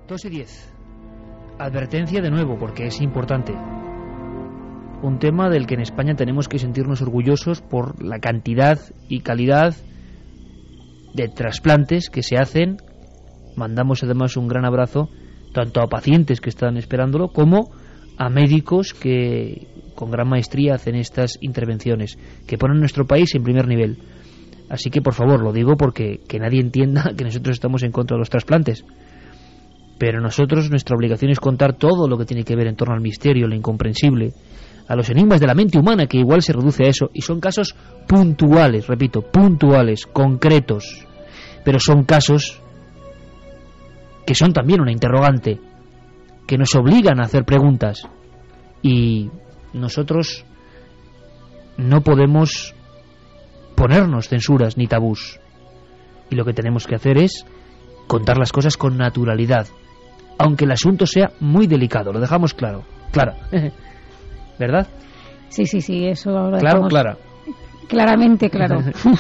2:10. Advertencia de nuevo, porque es importante. Un tema del que en España tenemos que sentirnos orgullosos por la cantidad y calidad de trasplantes que se hacen. Mandamos además un gran abrazo tanto a pacientes que están esperándolo como a médicos que con gran maestría hacen estas intervenciones, que ponen nuestro país en primer nivel. Así que, por favor, lo digo porque que nadie entienda que nosotros estamos en contra de los trasplantes. Pero nosotros, nuestra obligación es contar todo lo que tiene que ver en torno al misterio, lo incomprensible, a los enigmas de la mente humana, que igual se reduce a eso, y son casos puntuales, repito, puntuales, concretos, pero son casos que son también una interrogante, que nos obligan a hacer preguntas, y nosotros no podemos ponernos censuras ni tabús, y lo que tenemos que hacer es contar las cosas con naturalidad, aunque el asunto sea muy delicado, lo dejamos claro, Clara, ¿verdad? Sí, eso lo claro, dejamos Clara. Claramente, claro.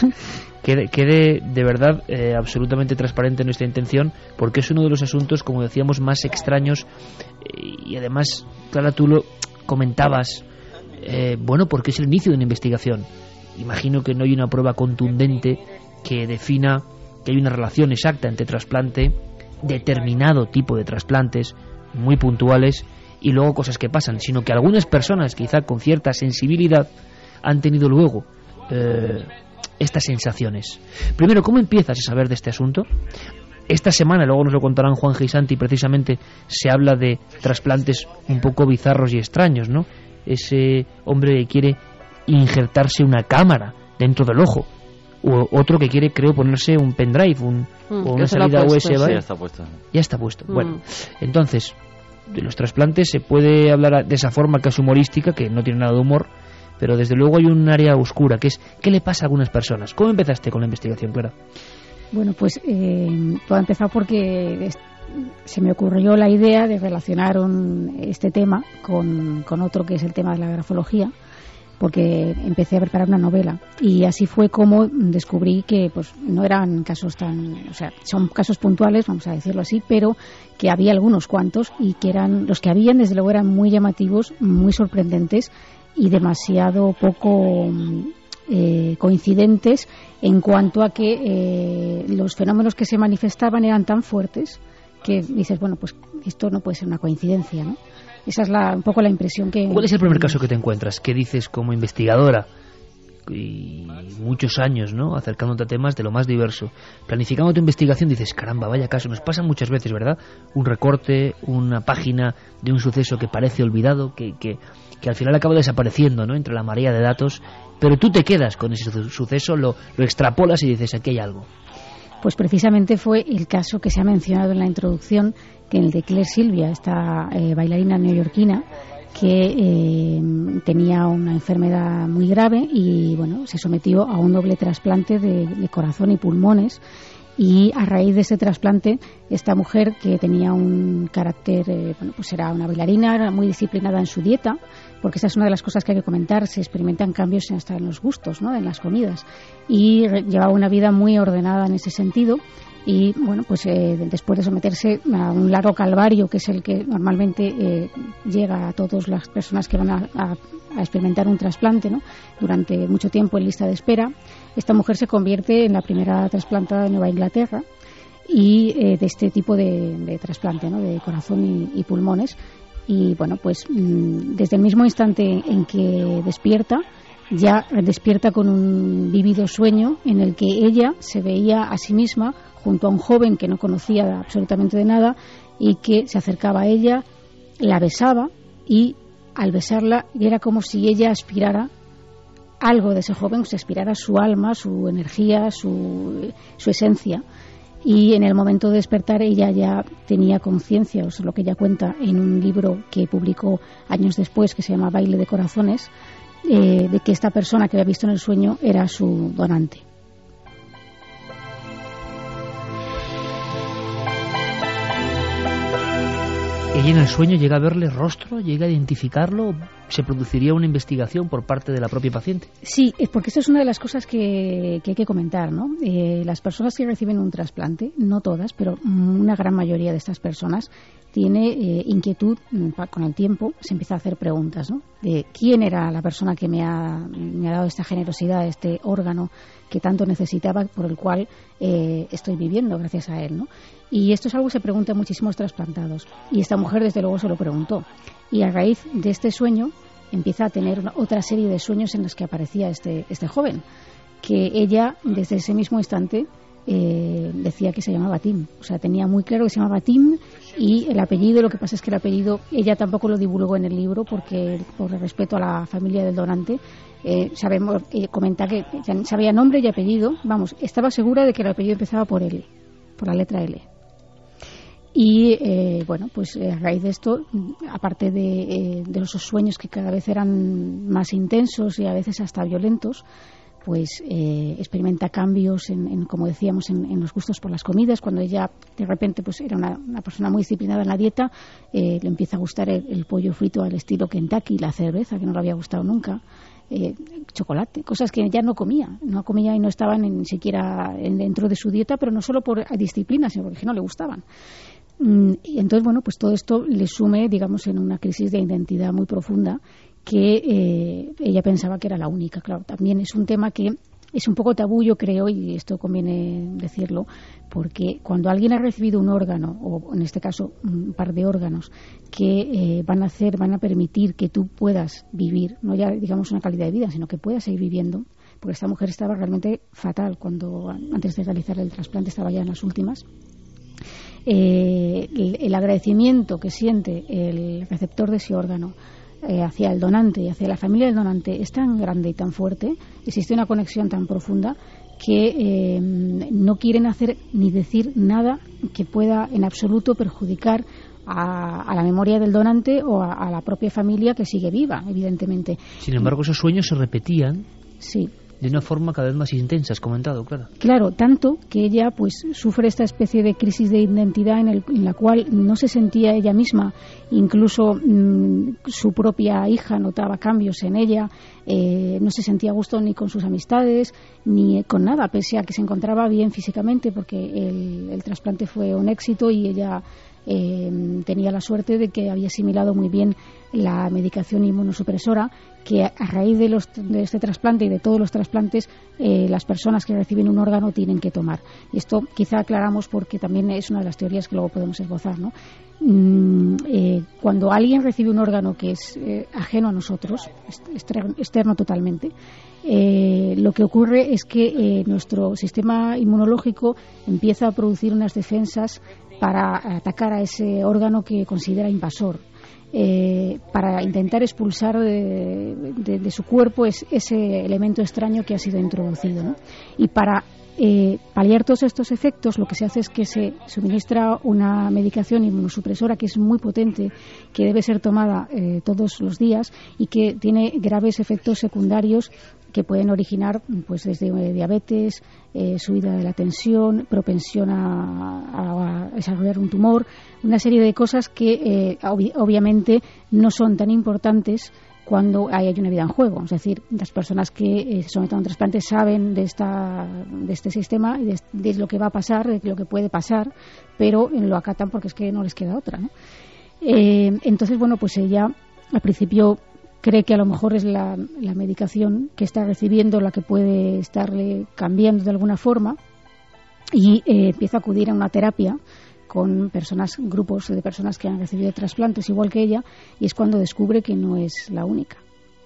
Quede de verdad absolutamente transparente nuestra intención, porque es uno de los asuntos, como decíamos, más extraños, y además, Clara, tú lo comentabas, bueno, porque es el inicio de una investigación. Imagino que no hay una prueba contundente que defina que hay una relación exacta entre trasplante, determinado tipo de trasplantes, muy puntuales, y luego cosas que pasan, sino que algunas personas, quizá con cierta sensibilidad, han tenido luego estas sensaciones. Primero, ¿cómo empiezas a saber de este asunto? Esta semana, luego nos lo contarán Juan y Santi, precisamente se habla de trasplantes un poco bizarros y extraños, ¿no? Ese hombre que quiere injertarse una cámara dentro del ojo, o otro que quiere, creo, ponerse un pendrive o una salida USB. Sí, ya está puesto. Ya está puesto. Bueno, entonces, de los trasplantes se puede hablar de esa forma casi humorística, que no tiene nada de humor, pero desde luego hay un área oscura, que es ¿qué le pasa a algunas personas? ¿Cómo empezaste con la investigación, Clara? Bueno, pues todo ha empezado porque se me ocurrió la idea de relacionar este tema con otro, que es el tema de la grafología, porque empecé a preparar una novela, y así fue como descubrí que pues no eran casos son casos puntuales, vamos a decirlo así, pero que había algunos cuantos, y que eran los que habían, desde luego, eran muy llamativos, muy sorprendentes y demasiado poco coincidentes en cuanto a que los fenómenos que se manifestaban eran tan fuertes que dices, bueno, pues esto no puede ser una coincidencia, ¿no? Esa es un poco la impresión que... ¿Cuál es el primer caso que te encuentras? ¿Qué dices como investigadora? Y muchos años, ¿no?, acercándote a temas de lo más diverso, planificando tu investigación, dices, caramba, vaya caso. Nos pasa muchas veces, ¿verdad? Un recorte, una página de un suceso que parece olvidado, que al final acaba desapareciendo, ¿no?, entre la marea de datos, pero tú te quedas con ese suceso, lo extrapolas y dices, aquí hay algo. Pues precisamente fue el caso que se ha mencionado en la introducción, que en el de Claire Sylvia, esta bailarina neoyorquina, que tenía una enfermedad muy grave y bueno, se sometió a un doble trasplante de corazón y pulmones, y a raíz de ese trasplante, esta mujer, que tenía un carácter, pues era una bailarina, era muy disciplinada en su dieta, porque esa es una de las cosas que hay que comentar, se experimentan cambios hasta en los gustos, ¿no?, en las comidas, y llevaba una vida muy ordenada en ese sentido. Y bueno, pues después de someterse a un largo calvario, que es el que normalmente llega a todas las personas que van a experimentar un trasplante, ¿no?, durante mucho tiempo en lista de espera, esta mujer se convierte en la primera trasplantada de Nueva Inglaterra y de este tipo de trasplante, ¿no?, de corazón y pulmones. Y bueno, pues desde el mismo instante en que despierta, ya despierta con un vívido sueño en el que ella se veía a sí misma junto a un joven que no conocía absolutamente de nada, y que se acercaba a ella, la besaba, y al besarla era como si ella aspirara algo de ese joven, se aspirara su alma, su energía, su esencia. Y en el momento de despertar ella ya tenía conciencia, o sea, lo que ella cuenta en un libro que publicó años después, que se llama Baile de Corazones, de que esta persona que había visto en el sueño era su donante. Ella en el sueño llega a verle rostro, llega a identificarlo, ¿Se produciría una investigación por parte de la propia paciente? Sí, porque esto es una de las cosas que hay que comentar, ¿no? Las personas que reciben un trasplante, no todas, pero una gran mayoría de estas personas tiene inquietud. Con el tiempo se empieza a hacer preguntas, ¿no? De quién era la persona que me ha dado esta generosidad, este órgano que tanto necesitaba, por el cual estoy viviendo gracias a él, ¿no? Y esto es algo que se pregunta a muchísimos trasplantados. Y esta mujer, desde luego, se lo preguntó. Y a raíz de este sueño empieza a tener otra serie de sueños en los que aparecía este joven, que ella, desde ese mismo instante, decía que se llamaba Tim. O sea, tenía muy claro que se llamaba Tim, y el apellido, lo que pasa es que el apellido ella tampoco lo divulgó en el libro, porque por el respeto a la familia del donante, comenta que sabía nombre y apellido. Vamos, estaba segura de que el apellido empezaba por L, por la letra L. Y bueno, pues a raíz de esto, aparte de esos sueños que cada vez eran más intensos y a veces hasta violentos, pues experimenta cambios como decíamos, en los gustos por las comidas. Cuando ella de repente pues era una persona muy disciplinada en la dieta, le empieza a gustar el pollo frito al estilo Kentucky, la cerveza, que no le había gustado nunca, chocolate, cosas que ya no comía y no estaban ni siquiera dentro de su dieta, pero no solo por disciplina, sino porque no le gustaban. Y entonces, bueno, pues todo esto le sume, digamos, en una crisis de identidad muy profunda, que ella pensaba que era la única. Claro, también es un tema que es un poco tabú, yo creo, y esto conviene decirlo, porque cuando alguien ha recibido un órgano, o en este caso un par de órganos, que van a permitir que tú puedas vivir, no ya digamos una calidad de vida, sino que puedas seguir viviendo, porque esta mujer estaba realmente fatal antes de realizar el trasplante, estaba ya en las últimas. El agradecimiento que siente el receptor de ese órgano hacia el donante y hacia la familia del donante es tan grande y tan fuerte, existe una conexión tan profunda, que no quieren hacer ni decir nada que pueda en absoluto perjudicar a la memoria del donante o a la propia familia, que sigue viva, evidentemente. Sin embargo, esos sueños se repetían. Sí. De una forma cada vez más intensa, has comentado, claro. Claro, tanto que ella pues sufre esta especie de crisis de identidad en la cual no se sentía ella misma. Incluso su propia hija notaba cambios en ella, no se sentía a gusto ni con sus amistades, ni con nada, pese a que se encontraba bien físicamente, porque el trasplante fue un éxito y ella tenía la suerte de que había asimilado muy bien la medicación inmunosupresora, que a raíz de este trasplante y de todos los trasplantes, las personas que reciben un órgano tienen que tomar. Y esto quizá aclaramos porque también es una de las teorías que luego podemos esbozar, ¿no? Cuando alguien recibe un órgano que es ajeno a nosotros, externo totalmente, lo que ocurre es que nuestro sistema inmunológico empieza a producir unas defensas para atacar a ese órgano que considera invasor, para intentar expulsar de su cuerpo ese elemento extraño que ha sido introducido, ¿no? Y para paliar todos estos efectos, lo que se hace es que se suministra una medicación inmunosupresora que es muy potente, que debe ser tomada todos los días y que tiene graves efectos secundarios que pueden originar pues desde diabetes, subida de la tensión, propensión a desarrollar un tumor, una serie de cosas que obviamente no son tan importantes cuando hay una vida en juego. Es decir, las personas que se someten a un trasplante saben de este sistema y de lo que va a pasar, de lo que puede pasar, pero lo acatan porque es que no les queda otra, ¿no? Entonces, bueno, pues ella al principio cree que a lo mejor es la medicación que está recibiendo la que puede estarle cambiando de alguna forma, y empieza a acudir a una terapia con grupos de personas que han recibido trasplantes igual que ella, y es cuando descubre que no es la única.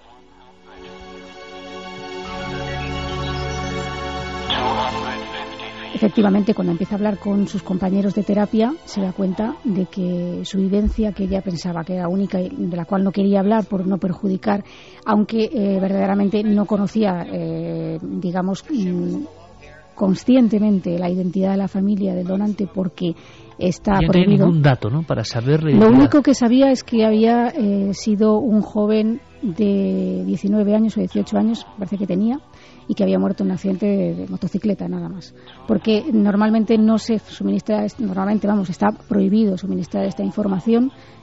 Efectivamente, cuando empieza a hablar con sus compañeros de terapia, se da cuenta de que su vivencia, que ella pensaba que era única y de la cual no quería hablar por no perjudicar, aunque verdaderamente no conocía, digamos, conscientemente la identidad de la familia del donante, porque está prohibido. No hay ningún dato, ¿no?, para saber. Lo único que sabía es que había sido un joven de 19 años o 18 años, parece que tenía, y que había muerto en un accidente de motocicleta, nada más. Porque normalmente no se suministra, está prohibido suministrar esta información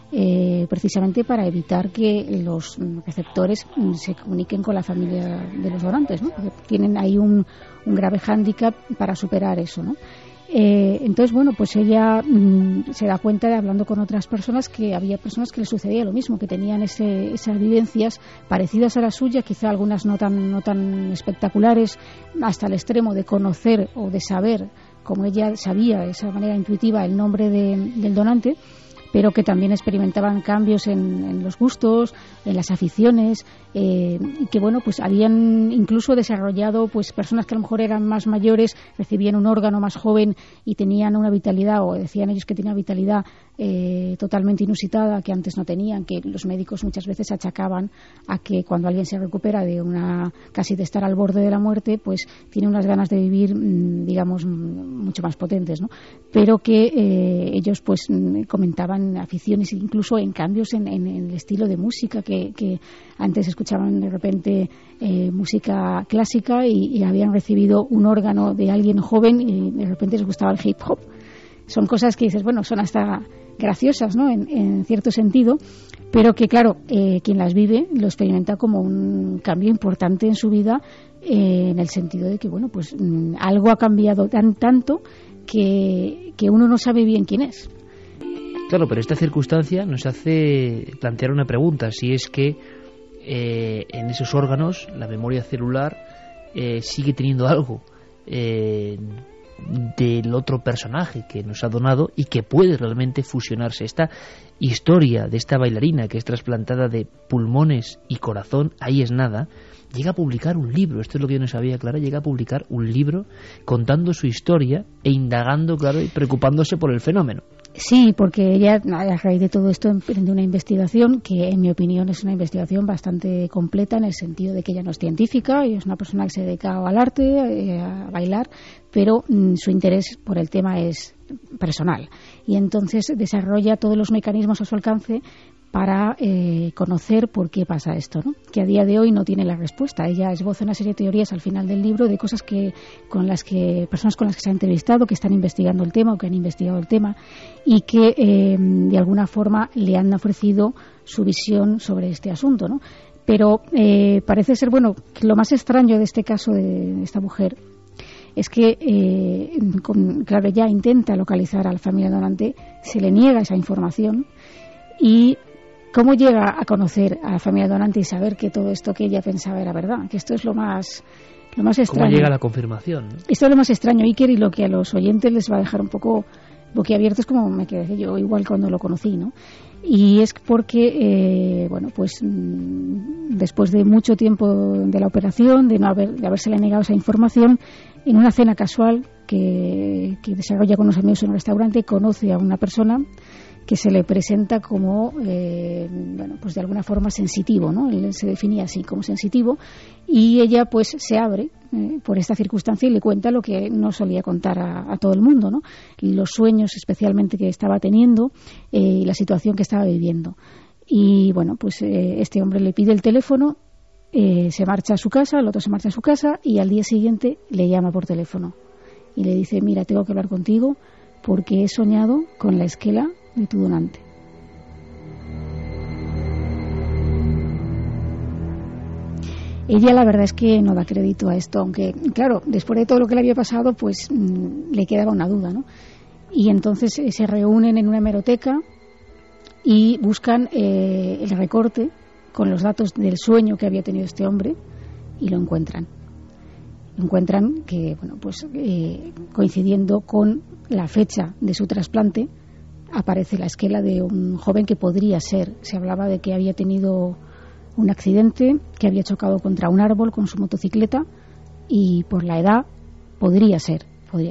precisamente para evitar que los receptores se comuniquen con la familia de los donantes, ¿no? Porque tienen ahí un grave hándicap para superar eso, ¿no? Entonces, bueno, pues ella se da cuenta, hablando con otras personas, que había personas que les sucedía lo mismo, que tenían esas vivencias parecidas a la suya, quizá algunas no tan espectaculares, hasta el extremo de conocer o de saber, como ella sabía de esa manera intuitiva, el nombre del donante, pero que también experimentaban cambios en los gustos, en las aficiones, y que, bueno, pues habían incluso desarrollado, pues, personas que a lo mejor eran más mayores, recibían un órgano más joven y tenían una vitalidad, o decían ellos que tenían vitalidad totalmente inusitada, que antes no tenían, que los médicos muchas veces achacaban a que cuando alguien se recupera de casi de estar al borde de la muerte, pues tiene unas ganas de vivir, digamos, mucho más potentes, ¿no? Pero que ellos, pues, comentaban aficiones, incluso en cambios en el estilo de música, que antes escuchaban de repente música clásica y habían recibido un órgano de alguien joven y de repente les gustaba el hip hop. Son cosas que dices, bueno, son hasta graciosas, ¿no? En cierto sentido, pero que, claro, quien las vive lo experimenta como un cambio importante en su vida, en el sentido de que, bueno, pues algo ha cambiado tanto que uno no sabe bien quién es. Claro, pero esta circunstancia nos hace plantear una pregunta, si es que en esos órganos la memoria celular sigue teniendo algo del otro personaje que nos ha donado y que puede realmente fusionarse. Esta historia de esta bailarina que es trasplantada de pulmones y corazón, ahí es nada, llega a publicar un libro, esto es lo que yo no sabía, Clara, llega a publicar un libro contando su historia e indagando, claro, y preocupándose por el fenómeno. Sí, porque ella, a raíz de todo esto, emprende una investigación que, en mi opinión, es una investigación bastante completa, en el sentido de que ella no es científica y es una persona que se dedica al arte, a bailar, pero su interés por el tema es personal. Y entonces desarrolla todos los mecanismos a su alcance para conocer por qué pasa esto, ¿no? Que a día de hoy no tiene la respuesta. Ella esboza una serie de teorías al final del libro de cosas personas con las que se ha entrevistado, que están investigando el tema o que han investigado el tema y que de alguna forma le han ofrecido su visión sobre este asunto, ¿no? Pero parece ser, bueno, que lo más extraño de este caso de esta mujer es que, claro, ella intenta localizar a la familia donante, se le niega esa información. Y ¿cómo llega a conocer a la familia donante y saber que todo esto que ella pensaba era verdad? Que esto es lo más extraño. ¿Cómo llega la confirmación, ¿no? Esto es lo más extraño, Iker, y lo que a los oyentes les va a dejar un poco boquiabiertos, como me quedé yo igual cuando lo conocí, ¿no? Y es porque, bueno, pues después de mucho tiempo de la operación, de habérsele negado esa información, en una cena casual que desarrolla con unos amigos en un restaurante, conoce a una persona que se le presenta como, bueno, pues de alguna forma sensitivo, ¿no? Él se definía así, como sensitivo, y ella pues se abre por esta circunstancia y le cuenta lo que no solía contar a todo el mundo, ¿no? Los sueños especialmente que estaba teniendo y la situación que estaba viviendo. Y bueno, pues este hombre le pide el teléfono, se marcha a su casa, el otro se marcha a su casa y al día siguiente le llama por teléfono y le dice: mira, tengo que hablar contigo porque he soñado con la esquela de tu donante. Ella la verdad es que no da crédito a esto, aunque claro, después de todo lo que le había pasado, pues le quedaba una duda, ¿no? Y entonces se reúnen en una hemeroteca y buscan el recorte con los datos del sueño que había tenido este hombre y lo encuentran. Encuentran que, bueno, pues coincidiendo con la fecha de su trasplante, aparece la esquela de un joven que podría ser. Se hablaba de que había tenido un accidente, que había chocado contra un árbol con su motocicleta y por la edad podría ser.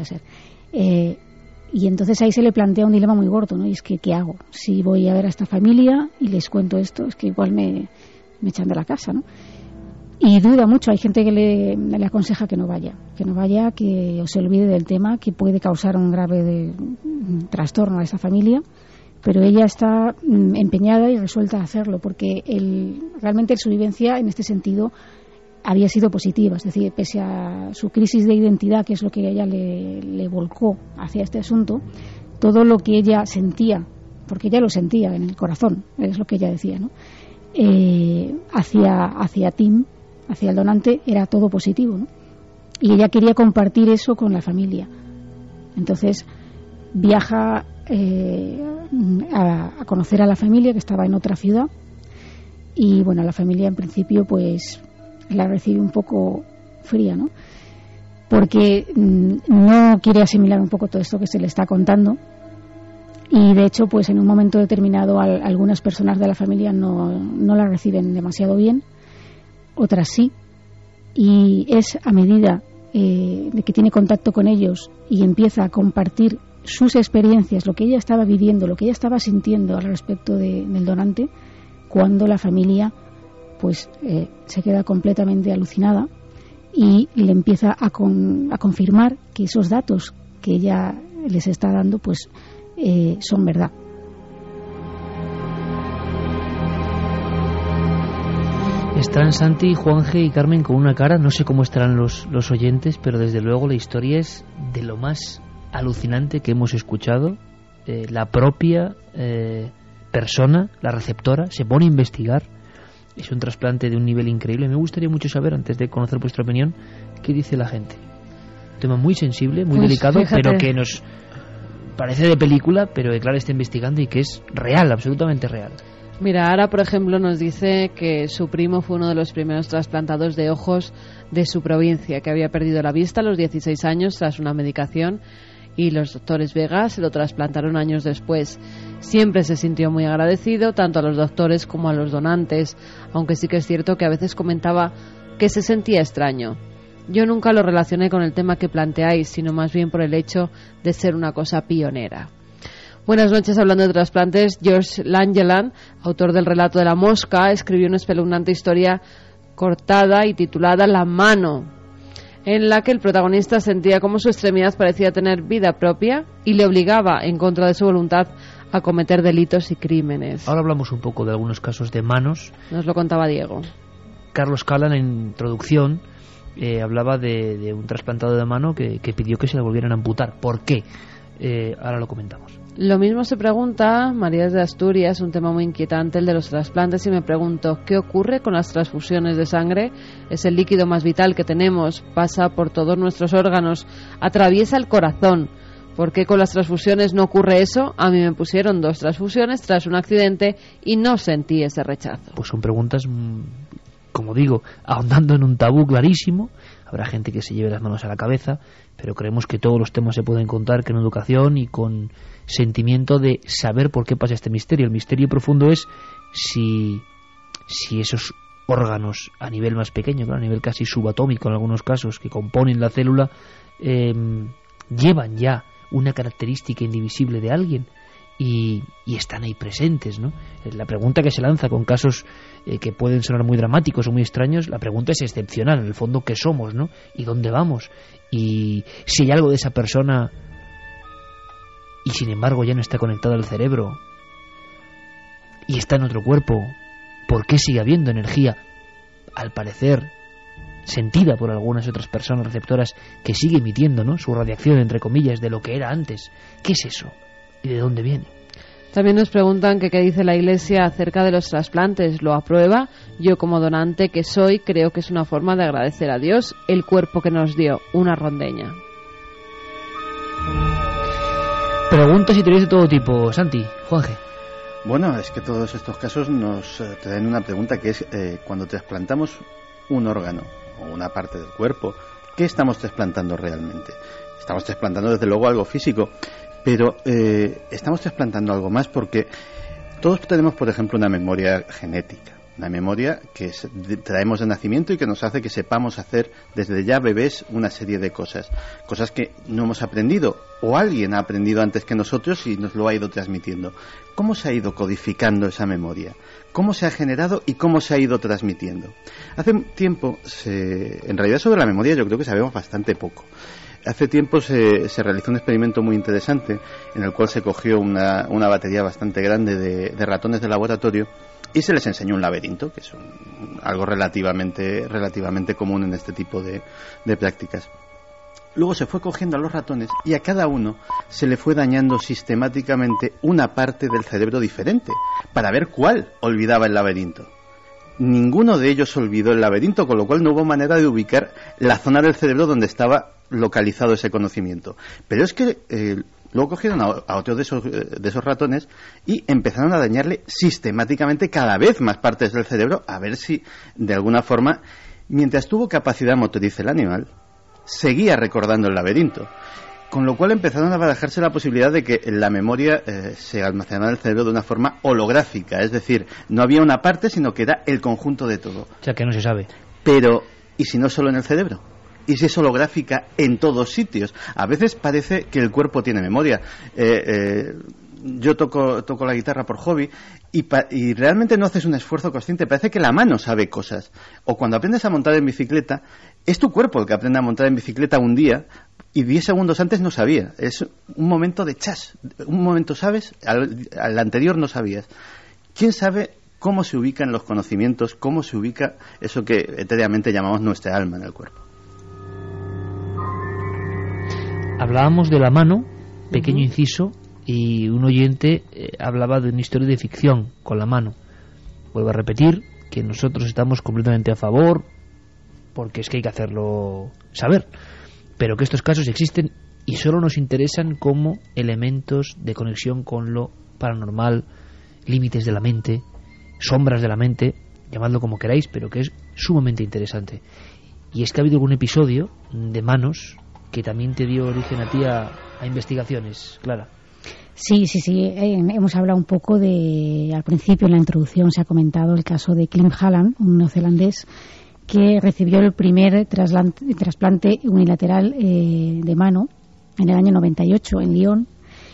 Y entonces ahí se le plantea un dilema muy gordo, ¿no? Y es que, ¿qué hago? Si voy a ver a esta familia y les cuento esto, es que igual me echan de la casa, ¿no? Y duda mucho, hay gente que le aconseja que no vaya, que se olvide del tema, que puede causar un grave trastorno a esa familia, pero ella está empeñada y resuelta a hacerlo, porque realmente su vivencia en este sentido había sido positiva, es decir, pese a su crisis de identidad, que es lo que ella le volcó hacia este asunto, todo lo que ella sentía porque ella lo sentía en el corazón, es lo que ella decía, ¿no? Hacia Tim, hacia el donante, era todo positivo, ¿no? Y ella quería compartir eso con la familia. Entonces viaja a conocer a la familia, que estaba en otra ciudad, y bueno, la familia en principio pues la recibe un poco fría, ¿no? Porque no quiere asimilar un poco todo esto que se le está contando, y de hecho pues en un momento determinado algunas personas de la familia no la reciben demasiado bien, otras sí, y es a medida de que tiene contacto con ellos y empieza a compartir sus experiencias, lo que ella estaba viviendo, lo que ella estaba sintiendo al respecto del donante, cuando la familia pues se queda completamente alucinada y le empieza a confirmar que esos datos que ella les está dando pues son verdad. Están Santi, Juanje y Carmen con una cara, no sé cómo estarán los oyentes, pero desde luego la historia es de lo más alucinante que hemos escuchado. La propia persona, la receptora, se pone a investigar. Es un trasplante de un nivel increíble. Me gustaría mucho saber, antes de conocer vuestra opinión, qué dice la gente. Un tema muy sensible, muy delicado, fíjate, pero que nos parece de película, pero que Clara está investigando y que es real, absolutamente real. Mira, Ara, por ejemplo, nos dice que su primo fue uno de los primeros trasplantados de ojos de su provincia, que había perdido la vista a los 16 años tras una medicación, y los doctores Vega se lo trasplantaron años después. Siempre se sintió muy agradecido, tanto a los doctores como a los donantes, aunque sí que es cierto que a veces comentaba que se sentía extraño. Yo nunca lo relacioné con el tema que planteáis, sino más bien por el hecho de ser una cosa pionera. Buenas noches. Hablando de trasplantes, George Langeland, autor del relato de la mosca, escribió una espeluznante historia cortada y titulada La mano, en la que el protagonista sentía como su extremidad parecía tener vida propia y le obligaba, en contra de su voluntad, a cometer delitos y crímenes. Ahora hablamos un poco de algunos casos de manos. Nos lo contaba Diego. Carlos Callan, en introducción, hablaba de un trasplantado de mano que pidió que se le volvieran a amputar. ¿Por qué? Ahora lo comentamos. Lo mismo se pregunta María de Asturias, un tema muy inquietante el de los trasplantes, y me pregunto, ¿qué ocurre con las transfusiones de sangre? Es el líquido más vital que tenemos, pasa por todos nuestros órganos, atraviesa el corazón. ¿Por qué con las transfusiones no ocurre eso? A mí me pusieron 2 transfusiones tras un accidente y no sentí ese rechazo. Pues son preguntas, como digo, ahondando en un tabú clarísimo. Habrá gente que se lleve las manos a la cabeza, pero creemos que todos los temas se pueden contar con educación y con sentimiento de saber por qué pasa este misterio. El misterio profundo es si esos órganos a nivel más pequeño, a nivel casi subatómico en algunos casos, que componen la célula, llevan ya una característica indivisible de alguien y están ahí presentes, ¿no? La pregunta que se lanza con casos que pueden sonar muy dramáticos o muy extraños, la pregunta es excepcional, en el fondo, ¿qué somos, no? ¿Y dónde vamos? Y si hay algo de esa persona y sin embargo ya no está conectado al cerebro y está en otro cuerpo, ¿por qué sigue habiendo energía, al parecer sentida por algunas otras personas receptoras, que sigue emitiendo, ¿no?, su radiación, entre comillas, de lo que era antes? ¿Qué es eso? ¿Y de dónde viene? También nos preguntan que qué dice la Iglesia acerca de los trasplantes. ¿Lo aprueba? Yo, como donante que soy, creo que es una forma de agradecer a Dios el cuerpo que nos dio, una rondeña. Preguntas y teorías de todo tipo. Santi, Juanje. Bueno, es que todos estos casos nos traen una pregunta, que es cuando trasplantamos un órgano o una parte del cuerpo, ¿qué estamos trasplantando realmente? Estamos trasplantando desde luego algo físico, pero estamos trasplantando algo más, porque todos tenemos, por ejemplo, una memoria genética, una memoria que traemos de nacimiento y que nos hace que sepamos hacer desde ya bebés una serie de cosas que no hemos aprendido, o alguien ha aprendido antes que nosotros y nos lo ha ido transmitiendo. ¿Cómo se ha ido codificando esa memoria? ¿Cómo se ha generado y cómo se ha ido transmitiendo? Hace tiempo, en realidad sobre la memoria yo creo que sabemos bastante poco. Hace tiempo se realizó un experimento muy interesante en el cual se cogió una batería bastante grande de ratones de laboratorio y se les enseñó un laberinto, que es algo relativamente común en este tipo de prácticas. luego se fue cogiendo a los ratones y a cada uno se le fue dañando sistemáticamente una parte del cerebro diferente, para ver cuál olvidaba el laberinto. Ninguno de ellos olvidó el laberinto, con lo cual no hubo manera de ubicar la zona del cerebro donde estaba localizado ese conocimiento. Pero es que luego cogieron a otros de esos ratones y empezaron a dañarle sistemáticamente cada vez más partes del cerebro, a ver si de alguna forma, mientras tuvo capacidad motriz el animal, seguía recordando el laberinto. Con lo cual empezaron a barajarse la posibilidad de que la memoria se almacenara en el cerebro de una forma holográfica, es decir, no había una parte, sino que era el conjunto de todo. O sea, que no se sabe. Pero, ¿y si no solo en el cerebro? ¿Y si es holográfica en todos sitios? A veces parece que el cuerpo tiene memoria. Yo toco la guitarra por hobby y realmente no haces un esfuerzo consciente, parece que la mano sabe cosas. O cuando aprendes a montar en bicicleta, es tu cuerpo el que aprende a montar en bicicleta un día y 10 segundos antes no sabía. Es un momento de chas, un momento sabes, al anterior no sabías. ¿Quién sabe cómo se ubican los conocimientos, cómo se ubica eso que etéreamente llamamos nuestra alma en el cuerpo? Hablábamos de la mano, pequeño inciso, y un oyente hablaba de una historia de ficción con la mano. Vuelvo a repetir que nosotros estamos completamente a favor, porque es que hay que hacerlo saber, pero que estos casos existen y solo nos interesan como elementos de conexión con lo paranormal, límites de la mente, sombras de la mente, llamadlo como queráis, pero que es sumamente interesante. Y es que ha habido algún episodio de manos que también te dio origen a ti a investigaciones, Clara. Sí. Hemos hablado un poco al principio en la introducción se ha comentado el caso de Klim Halland, un neozelandés que recibió el primer trasplante unilateral de mano en el año 98 en Lyon.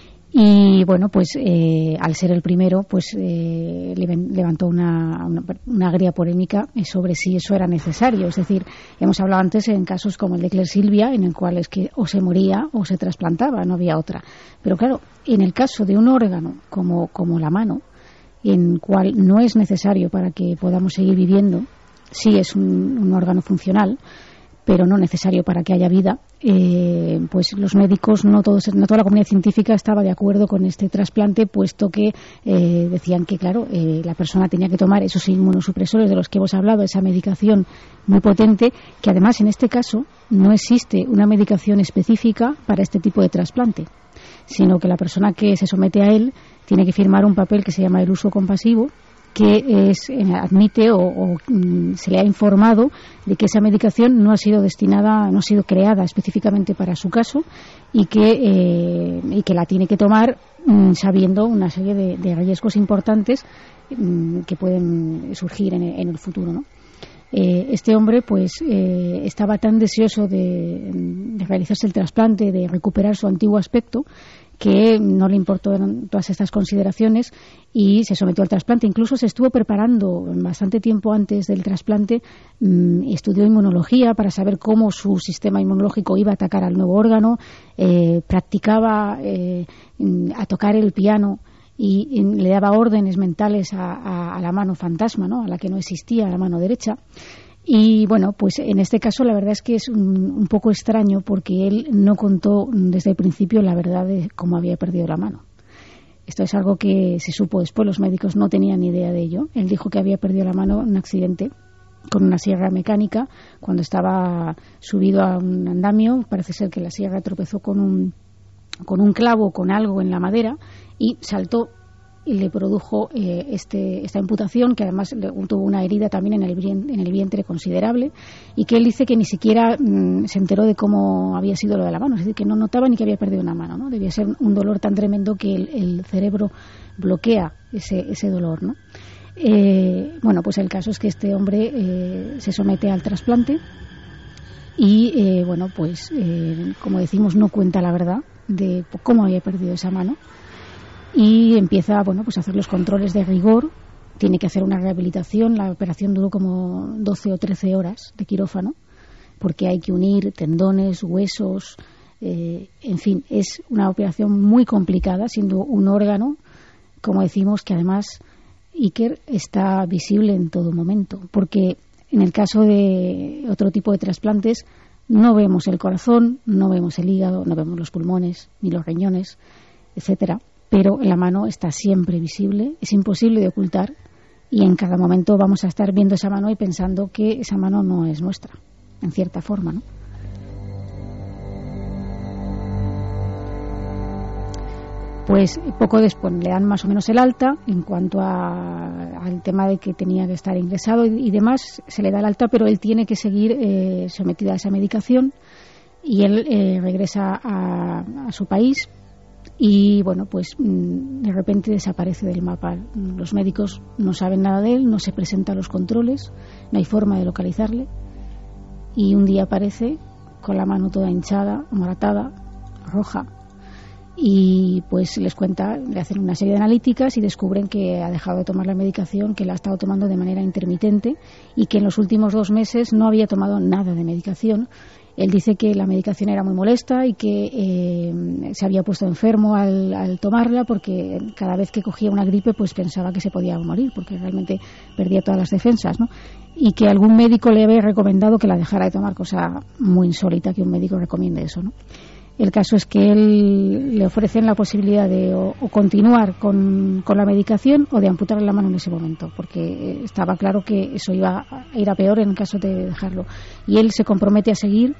Y bueno, pues al ser el primero, pues levantó una agria polémica sobre si eso era necesario. Es decir, hemos hablado antes en casos como el de Claire Silvia, en el cual es que o se moría o se trasplantaba, no había otra. Pero claro, en el caso de un órgano como la mano, en el cual no es necesario para que podamos seguir viviendo, sí es un órgano funcional, pero no necesario para que haya vida, pues los médicos, no toda la comunidad científica estaba de acuerdo con este trasplante, puesto que decían que, claro, la persona tenía que tomar esos inmunosupresores de los que hemos hablado, esa medicación muy potente, que además en este caso no existe una medicación específica para este tipo de trasplante, sino que la persona que se somete a él tiene que firmar un papel que se llama el uso compasivo, que admite o se le ha informado de que esa medicación no ha sido creada específicamente para su caso y que la tiene que tomar sabiendo una serie de riesgos importantes que pueden surgir en el futuro, ¿no? Este hombre pues estaba tan deseoso de realizarse el trasplante, de recuperar su antiguo aspecto, que no le importó todas estas consideraciones y se sometió al trasplante. Incluso se estuvo preparando bastante tiempo antes del trasplante, estudió inmunología para saber cómo su sistema inmunológico iba a atacar al nuevo órgano, practicaba a tocar el piano y le daba órdenes mentales a la mano fantasma, ¿no?, a la que no existía, a la mano derecha. Y bueno, pues en este caso la verdad es que es un poco extraño, porque él no contó desde el principio la verdad de cómo había perdido la mano. Esto es algo que se supo después, los médicos no tenían ni idea de ello. Él dijo que había perdido la mano en un accidente con una sierra mecánica cuando estaba subido a un andamio. Parece ser que la sierra tropezó con un clavo, con algo en la madera, y saltó y le produjo esta imputación, que además tuvo una herida también en el vientre considerable, y que él dice que ni siquiera se enteró de cómo había sido lo de la mano, es decir, que no notaba ni que había perdido una mano, ¿no? Debía ser un dolor tan tremendo que el cerebro bloquea ese dolor, ¿no? Bueno, pues el caso es que este hombre se somete al trasplante y bueno, pues como decimos, no cuenta la verdad de cómo había perdido esa mano. Y empieza, bueno, pues a hacer los controles de rigor, tiene que hacer una rehabilitación. La operación duró como 12 o 13 horas de quirófano, porque hay que unir tendones, huesos, en fin, es una operación muy complicada, siendo un órgano, como decimos, que además Iker está visible en todo momento, porque en el caso de otro tipo de trasplantes No vemos el corazón, no vemos el hígado, no vemos los pulmones, ni los riñones, etcétera. Pero la mano está siempre visible, es imposible de ocultar, y en cada momento vamos a estar viendo esa mano y pensando que esa mano no es nuestra, en cierta forma, ¿no? Pues poco después le dan más o menos el alta en cuanto al tema de que tenía que estar ingresado y demás, se le da el alta, pero él tiene que seguir sometido a esa medicación, y él regresa a su país y bueno, pues de repente desaparece del mapa. Los médicos no saben nada de él, no se presenta a los controles, no hay forma de localizarle, y un día aparece con la mano toda hinchada, moratada, roja. Y pues les cuenta, le hacen una serie de analíticas y descubren que ha dejado de tomar la medicación, que la ha estado tomando de manera intermitente y que en los últimos 2 meses no había tomado nada de medicación. Él dice que la medicación era muy molesta y que se había puesto enfermo al tomarla, porque cada vez que cogía una gripe pues pensaba que se podía morir, porque realmente perdía todas las defensas, ¿no? Y que algún médico le había recomendado que la dejara de tomar, cosa muy insólita que un médico recomiende eso, ¿no? El caso es que él le ofrecen la posibilidad de o continuar con la medicación o de amputarle la mano en ese momento, porque estaba claro que eso iba a ir a peor en caso de dejarlo. Y él se compromete a seguir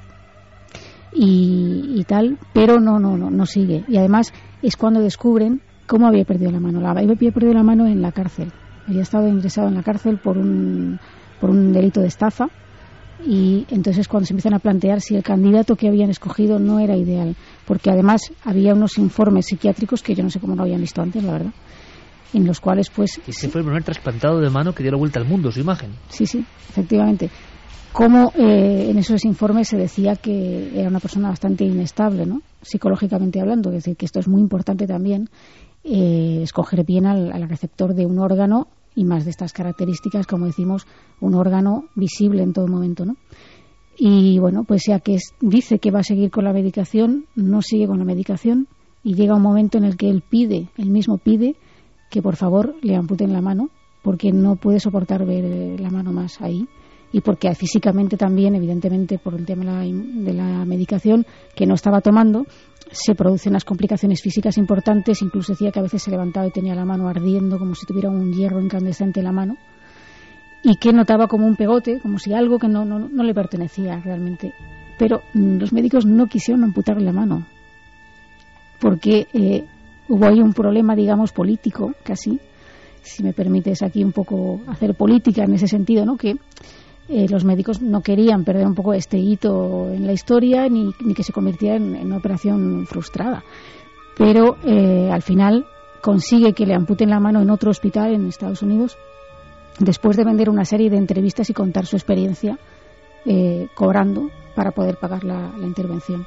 y tal, pero no sigue. Y además es cuando descubren cómo había perdido la mano. Había perdido la mano en la cárcel. Había estado ingresado en la cárcel por un delito de estafa. Y entonces cuando se empiezan a plantear si el candidato que habían escogido no era ideal, porque además había unos informes psiquiátricos que yo no sé cómo no habían visto antes, la verdad, en los cuales pues... Ese fue el primer trasplantado de mano que dio la vuelta al mundo, su imagen. Sí, efectivamente. Como en esos informes se decía que era una persona bastante inestable, ¿no? Psicológicamente hablando, es decir, que esto es muy importante también, escoger bien al receptor de un órgano, y más de estas características, como decimos, un órgano visible en todo momento, ¿no? Y bueno, pues ya que dice que va a seguir con la medicación, no sigue con la medicación, y llega un momento en el que él mismo pide que por favor le amputen la mano, porque no puede soportar ver la mano más ahí, y porque físicamente también, evidentemente por el tema de la medicación que no estaba tomando, se producen unas complicaciones físicas importantes. Incluso decía que a veces se levantaba y tenía la mano ardiendo como si tuviera un hierro incandescente en la mano, y que notaba como un pegote, como si algo que no le pertenecía realmente. Pero los médicos no quisieron amputarle la mano, porque hubo ahí un problema, digamos, político, casi, si me permites aquí un poco hacer política en ese sentido, ¿no? Que los médicos no querían perder un poco este hito en la historia, ni que se convirtiera en una operación frustrada. Pero al final consigue que le amputen la mano en otro hospital en Estados Unidos, después de vender una serie de entrevistas y contar su experiencia, cobrando para poder pagar la intervención.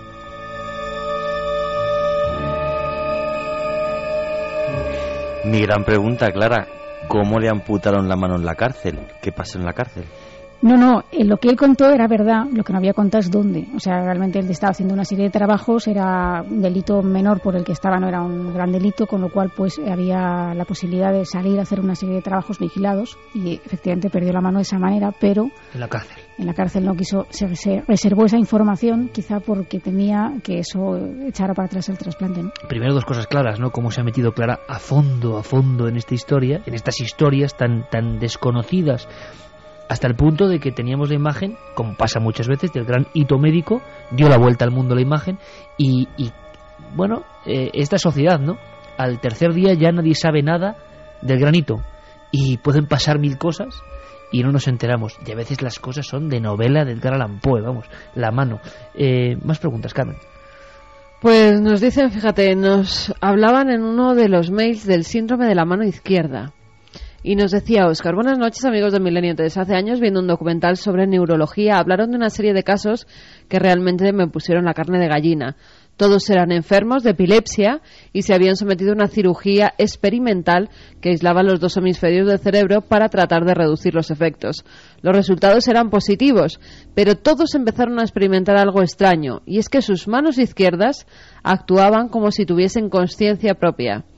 Mi gran pregunta, Clara, ¿cómo le amputaron la mano en la cárcel? ¿Qué pasó en la cárcel? No, lo que él contó era verdad, lo que no había contado es dónde. O sea, realmente él estaba haciendo una serie de trabajos, era un delito menor por el que estaba, no era un gran delito, con lo cual pues había la posibilidad de salir a hacer una serie de trabajos vigilados, y efectivamente perdió la mano de esa manera, pero... En la cárcel. En la cárcel no quiso, se reservó esa información, quizá porque temía que eso echara para atrás el trasplante, ¿no? Primero, 2 cosas claras, ¿no? Cómo se ha metido Clara a fondo en esta historia, en estas historias tan desconocidas, hasta el punto de que teníamos la imagen, como pasa muchas veces, del gran hito médico, dio la vuelta al mundo la imagen, y bueno, esta sociedad, ¿no? Al tercer día ya nadie sabe nada del gran hito, y pueden pasar 1000 cosas y no nos enteramos, y a veces las cosas son de novela de Edgar Allan Poe, vamos, la mano. Más preguntas, Carmen. Pues nos dicen, fíjate, nos hablaban en uno de los mails del síndrome de la mano izquierda. Y nos decía Óscar: buenas noches, amigos de Milenio 3. Hace años, viendo un documental sobre neurología, hablaron de una serie de casos que realmente me pusieron la carne de gallina. Todos eran enfermos de epilepsia y se habían sometido a una cirugía experimental que aislaba los 2 hemisferios del cerebro para tratar de reducir los efectos. Los resultados eran positivos, pero todos empezaron a experimentar algo extraño, y es que sus manos izquierdas actuaban como si tuviesen conciencia propia.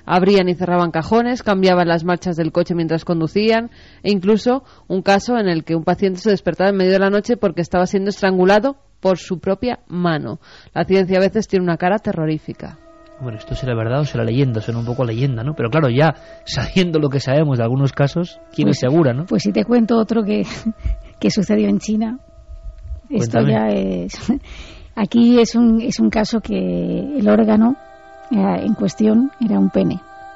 Abrían y cerraban cajones, cambiaban las marchas del coche mientras conducían, e incluso un caso en el que un paciente se despertaba en medio de la noche porque estaba siendo estrangulado por su propia mano. La ciencia a veces tiene una cara terrorífica. Bueno, esto será verdad o será leyenda, suena un poco a leyenda, ¿no? Pero claro, ya sabiendo lo que sabemos de algunos casos, ¿quién es segura, no? Pues si te cuento otro que sucedió en China, esto Cuéntame. ya es... Aquí es un caso que el órgano en cuestión era un pene.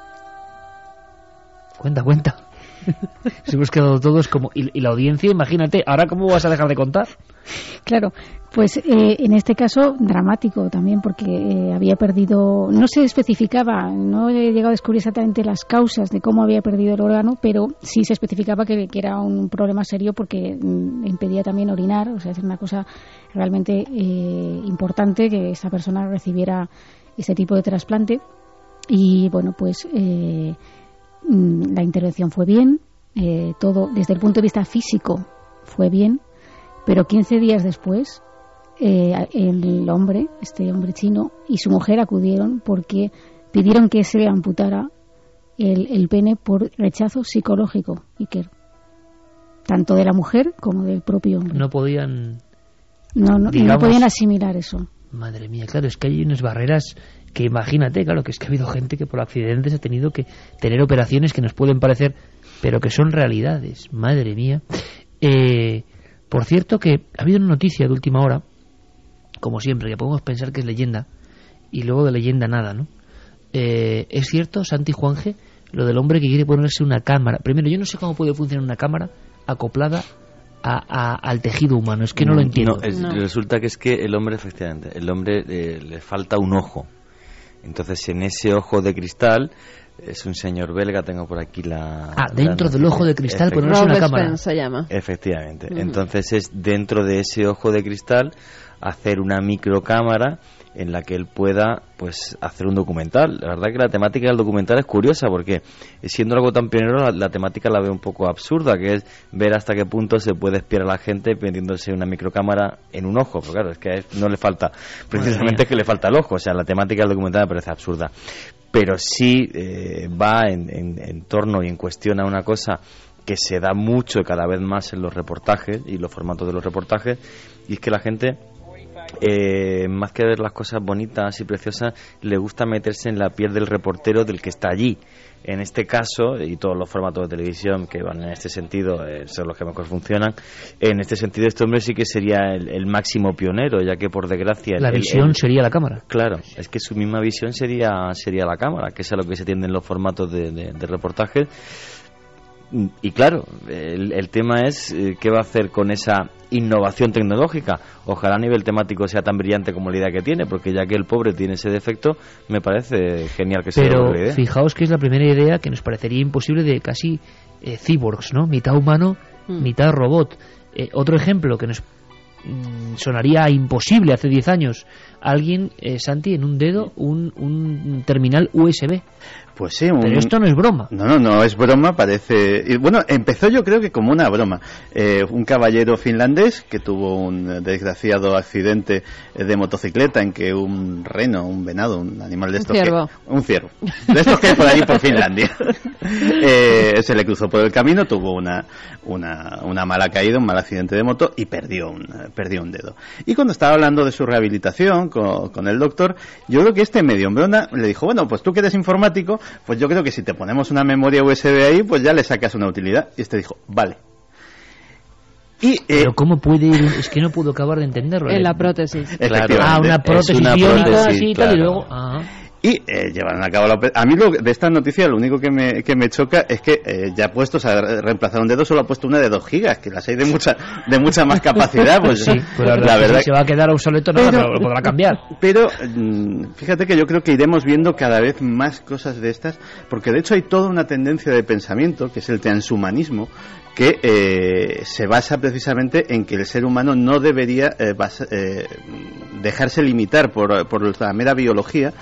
Cuenta. Nos hemos quedado todos como... Y la audiencia, imagínate, ¿ahora cómo vas a dejar de contar? Claro, pues en este caso dramático también porque había perdido, no se especificaba, no he llegado a descubrir exactamente las causas de cómo había perdido el órgano, pero sí se especificaba que era un problema serio porque impedía también orinar, o sea, es una cosa realmente importante que esa persona recibiera ese tipo de trasplante. Y bueno, pues la intervención fue bien, todo desde el punto de vista físico fue bien, pero 15 días después el hombre, este hombre chino, y su mujer acudieron porque pidieron que se le amputara el pene por rechazo psicológico, Iker, tanto de la mujer como del propio hombre. No podían... No podían asimilar eso. Madre mía, claro, es que hay unas barreras que imagínate, claro, que es que ha habido gente que por accidentes ha tenido que tener operaciones que nos pueden parecer, pero que son realidades. Madre mía. Por cierto que ha habido una noticia de última hora, como siempre, que podemos pensar que es leyenda, y luego de leyenda nada, ¿no? ¿Es cierto, Santi Juanje, lo del hombre que quiere ponerse una cámara? Primero, yo no sé cómo puede funcionar una cámara acoplada al tejido humano, es que no lo entiendo. Resulta que es que el hombre, efectivamente, le falta un ojo. Entonces, en ese ojo de cristal, es un señor belga, tengo por aquí dentro del ojo de cristal ponerse una cámara. Se llama. Efectivamente. Entonces, es dentro de ese ojo de cristal hacer una microcámara en la que él pueda pues hacer un documental. La verdad que la temática del documental es curiosa porque siendo algo tan pionero la temática la veo un poco absurda, que es ver hasta qué punto se puede espiar a la gente metiéndose una microcámara en un ojo, pero claro, es que no le falta, precisamente es que le falta el ojo, o sea, la temática del documental me parece absurda, pero sí va en torno y en cuestión a una cosa que se da mucho y cada vez más en los reportajes y los formatos de los reportajes, y es que la gente más que ver las cosas bonitas y preciosas, le gusta meterse en la piel del reportero, del que está allí. En este caso, y todos los formatos de televisión que van en este sentido son los que mejor funcionan, en este sentido este hombre sí que sería el máximo pionero, ya que por desgracia la visión sería la cámara. Claro, es que su misma visión sería la cámara, que es a lo que se tiende en los formatos de reportajes. Y claro, el tema es qué va a hacer con esa innovación tecnológica. Ojalá a nivel temático sea tan brillante como la idea que tiene, porque ya que el pobre tiene ese defecto, me parece genial que sea la idea. Pero fijaos que es la primera idea que nos parecería imposible, de casi cyborgs, ¿no? Mitad humano, mitad robot. Otro ejemplo que nos sonaría imposible hace 10 años: alguien, Santi, en un dedo un terminal USB. Pues sí, pero esto no es broma. No es broma, parece. Y bueno, empezó yo creo que como una broma. Un caballero finlandés que tuvo un desgraciado accidente de motocicleta en que un reno, un venado, un animal de estos, un ciervo, de estos que hay por ahí por Finlandia, se le cruzó por el camino, tuvo una mala caída, un mal accidente de moto y perdió un dedo. Y cuando estaba hablando de su rehabilitación con el doctor, yo creo que este medio hombrona le dijo: bueno, pues tú que eres informático, pues yo creo que si te ponemos una memoria USB ahí, pues ya le sacas una utilidad. Y este dijo: vale. Pero ¿cómo puede ir? Es que no puedo acabar de entenderlo. En la prótesis. Claro. Una prótesis biónica así y tal, y luego... Y llevaron a cabo a mí de esta noticia lo único que me choca es que ya puestos a reemplazar un dedo solo ha puesto una de 2 gigas, que las hay de mucha más capacidad. Pues sí, pues la verdad, si se va a quedar obsoleto, pero lo podrá cambiar. Pero fíjate que yo creo que iremos viendo cada vez más cosas de estas, porque de hecho hay toda una tendencia de pensamiento, que es el transhumanismo, que se basa precisamente en que el ser humano no debería dejarse limitar por la mera biología, y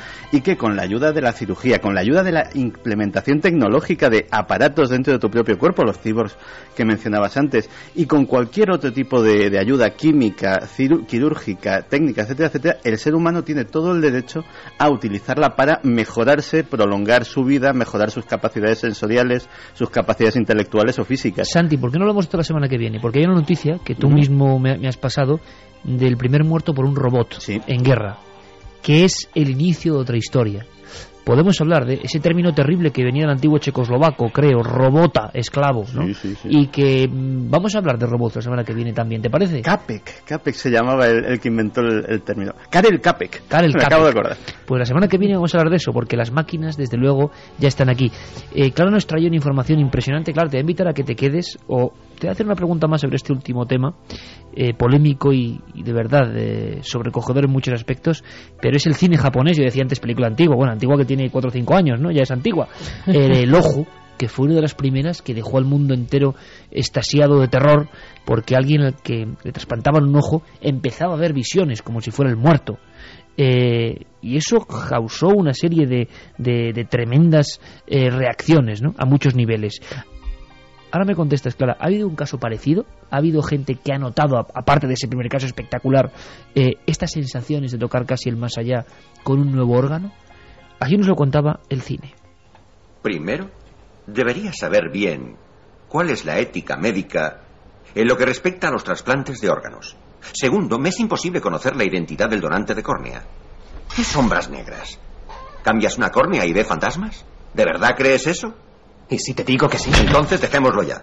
que con la ayuda de la cirugía, con la ayuda de la implementación tecnológica de aparatos dentro de tu propio cuerpo, los cyborgs que mencionabas antes, y con cualquier otro tipo de ayuda química, quirúrgica, técnica, etcétera, etcétera, el ser humano tiene todo el derecho a utilizarla para mejorarse, prolongar su vida, mejorar sus capacidades sensoriales, sus capacidades intelectuales o físicas. Santi, ¿por qué no lo hablamos toda la semana que viene? Porque hay una noticia que tú mismo me has pasado del primer muerto por un robot en guerra, que es el inicio de otra historia. Podemos hablar de ese término terrible que venía del antiguo checoslovaco, creo, robota, esclavo, ¿no? Sí. Y que vamos a hablar de robots la semana que viene también, ¿te parece? Capek se llamaba el que inventó el término. Karel Capek. Me acabo de acordar. Pues la semana que viene vamos a hablar de eso, porque las máquinas, desde luego, ya están aquí. Claro, nos trae una información impresionante. Claro, te voy a invitar a que te quedes, o te voy a hacer una pregunta más sobre este último tema, polémico y de verdad sobrecogedor en muchos aspectos, pero es el cine japonés. Yo decía antes película antigua, bueno, antigua que tiene 4 o 5 años, ¿no? Ya es antigua. El Ojo, que fue una de las primeras que dejó al mundo entero extasiado de terror, porque alguien al que le trasplantaban un ojo empezaba a ver visiones como si fuera el muerto. Y eso causó una serie de tremendas reacciones, ¿no? A muchos niveles. Ahora me contestas, Clara, ¿ha habido un caso parecido? ¿Ha habido gente que ha notado, aparte de ese primer caso espectacular, estas sensaciones de tocar casi el más allá con un nuevo órgano? Así nos lo contaba el cine. Primero, deberías saber bien cuál es la ética médica en lo que respecta a los trasplantes de órganos. Segundo, me es imposible conocer la identidad del donante de córnea. ¿Qué sombras negras? ¿Cambias una córnea y ve fantasmas? ¿De verdad crees eso? ¿Y si te digo que sí? Entonces dejémoslo ya.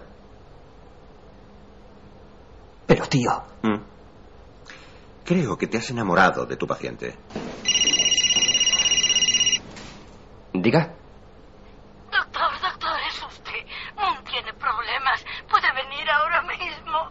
Pero, tío... Creo que te has enamorado de tu paciente. Diga. Doctor, es usted. Moon tiene problemas. ¿Puede venir ahora mismo?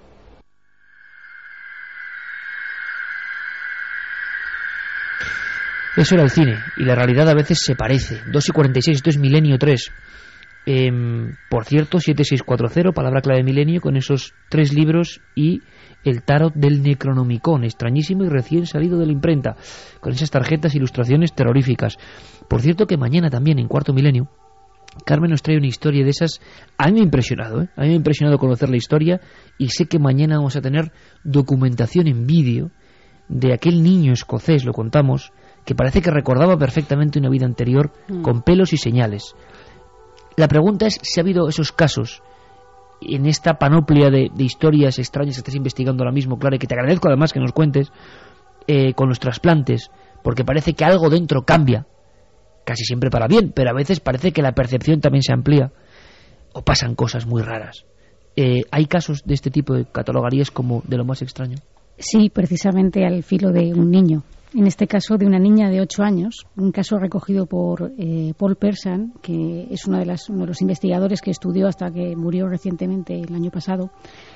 Eso era el cine, y la realidad a veces se parece. 2:46, esto es Milenio 3. Por cierto, 7640, palabra clave de Milenio, con esos 3 libros y el tarot del Necronomicon, extrañísimo y recién salido de la imprenta, con esas tarjetas, ilustraciones terroríficas. Por cierto que mañana también, en Cuarto Milenio, Carmen nos trae una historia de esas. A mí me ha impresionado, A mí me ha impresionado conocer la historia, y sé que mañana vamos a tener documentación en vídeo de aquel niño escocés, lo contamos, que parece que recordaba perfectamente una vida anterior, con pelos y señales. La pregunta es si ha habido esos casos en esta panoplia de historias extrañas que estás investigando ahora mismo, Clara, y que te agradezco además que nos cuentes, con los trasplantes, porque parece que algo dentro cambia, casi siempre para bien, pero a veces parece que la percepción también se amplía, o pasan cosas muy raras. ¿Hay casos de este tipo que catalogarías como de lo más extraño? Sí, precisamente al filo de un niño. En este caso de una niña de 8 años, un caso recogido por Paul Persson, que es uno de los investigadores que estudió hasta que murió recientemente el año pasado,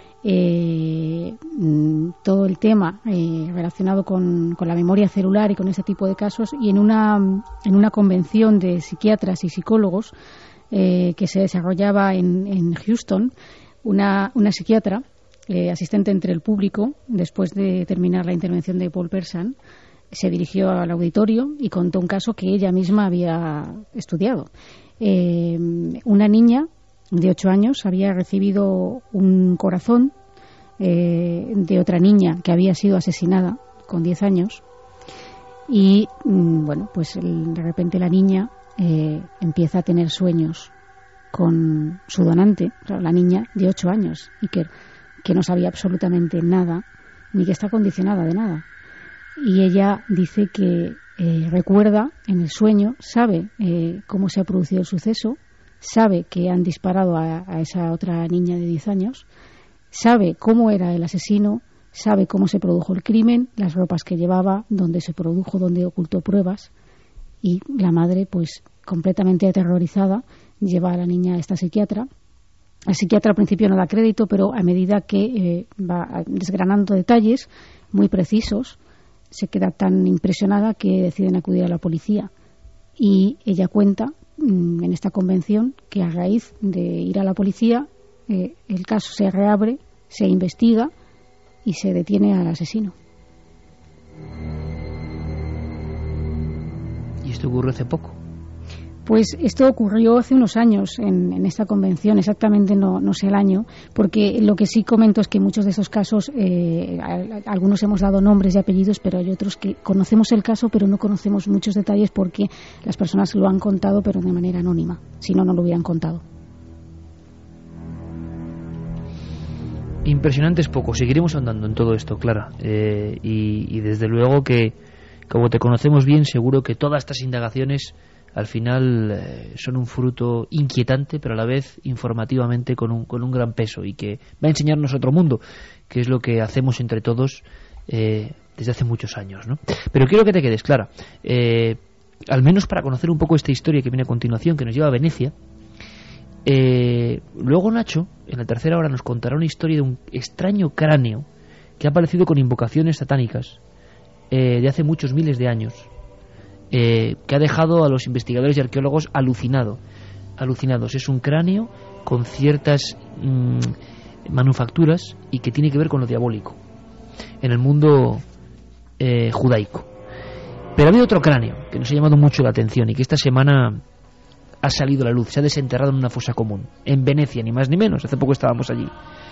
todo el tema relacionado con la memoria celular y con ese tipo de casos, y en una convención de psiquiatras y psicólogos que se desarrollaba en Houston, una psiquiatra, asistente entre el público, después de terminar la intervención de Paul Persson, se dirigió al auditorio y contó un caso que ella misma había estudiado. Una niña de 8 años había recibido un corazón de otra niña que había sido asesinada con 10 años y bueno, pues de repente la niña empieza a tener sueños con su donante, claro, la niña de 8 años, y que no sabía absolutamente nada ni que está condicionada de nada. Y ella dice que recuerda en el sueño, sabe cómo se ha producido el suceso, sabe que han disparado a esa otra niña de 10 años, sabe cómo era el asesino, sabe cómo se produjo el crimen, las ropas que llevaba, dónde se produjo, dónde ocultó pruebas, y la madre, pues completamente aterrorizada, lleva a la niña a esta psiquiatra. La psiquiatra al principio no da crédito, pero a medida que va desgranando detalles muy precisos, se queda tan impresionada que deciden acudir a la policía. Y ella cuenta en esta convención que a raíz de ir a la policía el caso se reabre, se investiga y se detiene al asesino. Y Esto ocurrió hace poco. Pues esto ocurrió hace unos años en esta convención, exactamente no sé el año, porque lo que sí comento es que muchos de esos casos, algunos hemos dado nombres y apellidos, pero hay otros que conocemos el caso, pero no conocemos muchos detalles porque las personas lo han contado, pero de manera anónima, si no, no lo hubieran contado. Impresionante es poco, seguiremos andando en todo esto, Clara, y desde luego que, como te conocemos bien, seguro que todas estas indagaciones al final son un fruto inquietante, pero a la vez informativamente con un gran peso, y que va a enseñarnos otro mundo, que es lo que hacemos entre todos desde hace muchos años, ¿no? Pero quiero que te quedes, Clara, al menos para conocer un poco esta historia que viene a continuación, que nos lleva a Venecia. Luego Nacho, en la tercera hora, nos contará una historia de un extraño cráneo que ha aparecido con invocaciones satánicas de hace muchos miles de años, que ha dejado a los investigadores y arqueólogos alucinados. Es un cráneo con ciertas manufacturas y que tiene que ver con lo diabólico en el mundo judaico. Pero ha habido otro cráneo que nos ha llamado mucho la atención y que esta semana ha salido a la luz, se ha desenterrado en una fosa común en Venecia, ni más ni menos. Hace poco estábamos allí.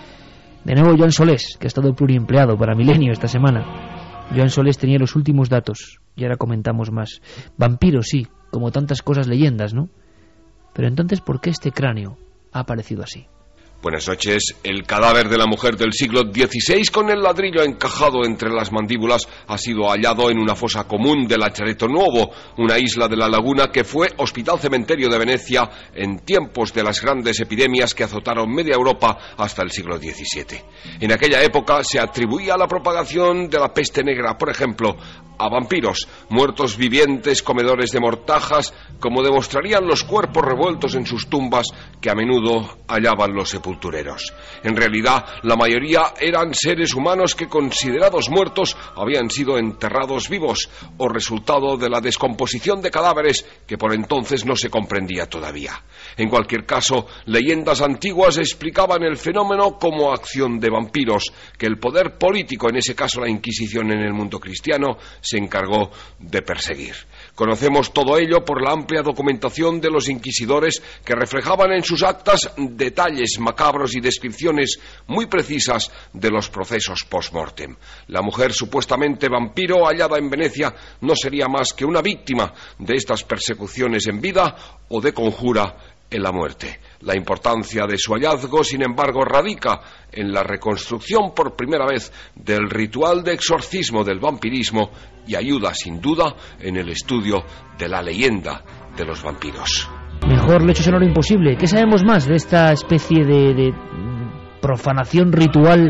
De nuevo Joan Solés, que ha estado pluriempleado para Milenio esta semana. Joan Solés tenía los últimos datos y ahora comentamos más. Vampiros, sí, como tantas cosas, leyendas, ¿no? Pero entonces, ¿por qué este cráneo ha aparecido así? Buenas noches. El cadáver de la mujer del siglo XVI con el ladrillo encajado entre las mandíbulas ha sido hallado en una fosa común de Lachareto Nuovo, una isla de la laguna que fue hospital cementerio de Venecia en tiempos de las grandes epidemias que azotaron media Europa hasta el siglo XVII. En aquella época se atribuía la propagación de la peste negra, por ejemplo, a vampiros, muertos vivientes, comedores de mortajas, como demostrarían los cuerpos revueltos en sus tumbas que a menudo hallaban los sepultureros. En realidad, la mayoría eran seres humanos que, considerados muertos, habían sido enterrados vivos o resultado de la descomposición de cadáveres que por entonces no se comprendía todavía. En cualquier caso, leyendas antiguas explicaban el fenómeno como acción de vampiros, que el poder político, en ese caso la Inquisición en el mundo cristiano, se encargó de perseguir. Conocemos todo ello por la amplia documentación de los inquisidores que reflejaban en sus actas detalles macabros y descripciones muy precisas de los procesos post-mortem. La mujer supuestamente vampiro hallada en Venecia no sería más que una víctima de estas persecuciones en vida o de conjura en la muerte. La importancia de su hallazgo, sin embargo, radica en la reconstrucción por primera vez del ritual de exorcismo del vampirismo y ayuda, sin duda, en el estudio de la leyenda de los vampiros. Mejor lecho sonoro imposible. ¿Qué sabemos más de esta especie de profanación ritual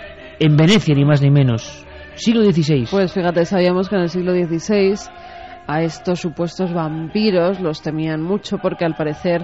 en Venecia, ni más ni menos? Siglo XVI. Pues fíjate, sabíamos que en el siglo XVI a estos supuestos vampiros los temían mucho porque al parecer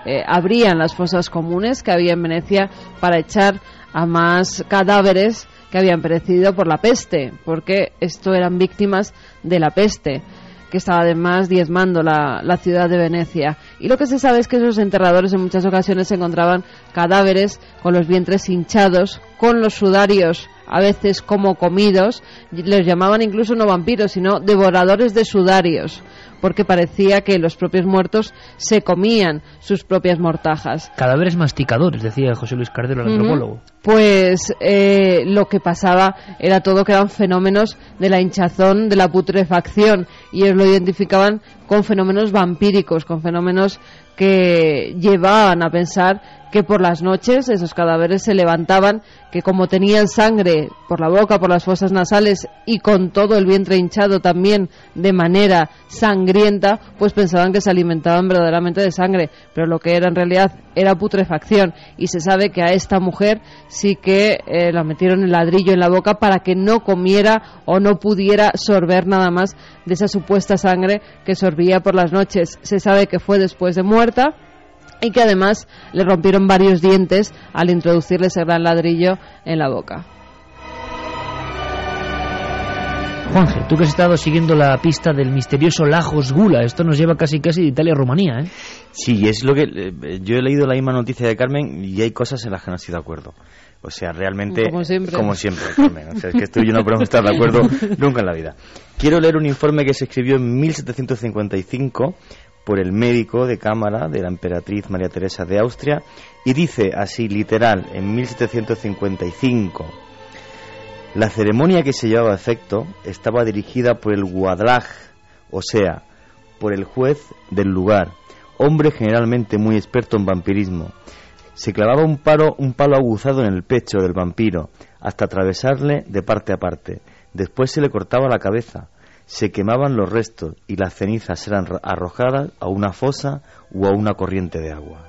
abrían las fosas comunes que había en Venecia para echar a más cadáveres que habían perecido por la peste, porque esto eran víctimas de la peste, que estaba además diezmando la ciudad de Venecia. Y lo que se sabe es que esos enterradores en muchas ocasiones encontraban cadáveres con los vientres hinchados, con los sudarios a veces como comidos. Les llamaban incluso no vampiros, sino devoradores de sudarios, porque parecía que los propios muertos se comían sus propias mortajas. Cadáveres masticadores, decía José Luis Cardero, el antropólogo. Pues lo que pasaba era todo que eran fenómenos de la hinchazón, de la putrefacción, y ellos lo identificaban con fenómenos vampíricos, con fenómenos que llevaban a pensar que por las noches esos cadáveres se levantaban, que como tenían sangre por la boca, por las fosas nasales y con todo el vientre hinchado también de manera sangrienta, pues pensaban que se alimentaban verdaderamente de sangre, pero lo que era en realidad era putrefacción. Y se sabe que a esta mujer sí que la metieron el ladrillo en la boca para que no comiera o no pudiera sorber nada más de esa supuesta sangre que sorbía por las noches. Se sabe que fue después de muerta y que además le rompieron varios dientes al introducirle ese gran ladrillo en la boca. Juanje, tú que has estado siguiendo la pista del misterioso Lajos Gula, esto nos lleva casi de Italia a Rumanía, ¿eh? Sí, es lo que yo he leído la misma noticia de Carmen y hay cosas en las que no estoy de acuerdo. O sea, realmente... Como siempre, Carmen. O sea, es que tú y yo no podemos estar de acuerdo nunca en la vida. Quiero leer un informe que se escribió en 1755 por el médico de cámara de la emperatriz María Teresa de Austria, y dice así, literal, en 1755: la ceremonia que se llevaba a efecto estaba dirigida por el guadlag, o sea, por el juez del lugar, hombre generalmente muy experto en vampirismo. Se clavaba un palo aguzado en el pecho del vampiro hasta atravesarle de parte a parte. Después se le cortaba la cabeza, se quemaban los restos y las cenizas eran arrojadas a una fosa o a una corriente de agua.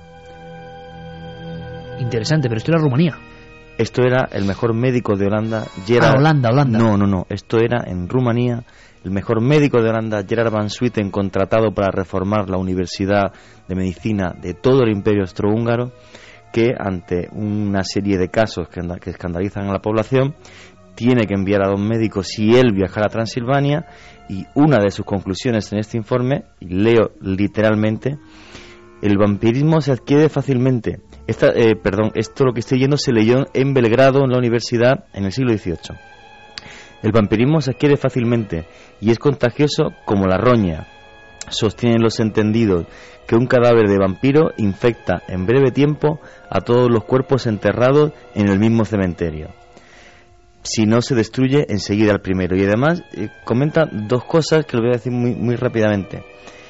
Interesante, pero esto era Rumanía. Esto era el mejor médico de Holanda, Gerard... Holanda. No, esto era en Rumanía. El mejor médico de Holanda, Gerard van Swieten, contratado para reformar la Universidad de Medicina de todo el Imperio Austrohúngaro, que ante una serie de casos que escandalizan a la población, tiene que enviar a 2 médicos si él viajara a Transilvania, y una de sus conclusiones en este informe, y leo literalmente: el vampirismo se adquiere fácilmente. Esto lo que estoy leyendo se leyó en Belgrado, en la universidad, en el siglo XVIII. El vampirismo se adquiere fácilmente y es contagioso como la roña. Sostienen los entendidos que un cadáver de vampiro infecta en breve tiempo a todos los cuerpos enterrados en el mismo cementerio, si no se destruye enseguida al primero. Y además comenta 2 cosas que lo voy a decir muy rápidamente.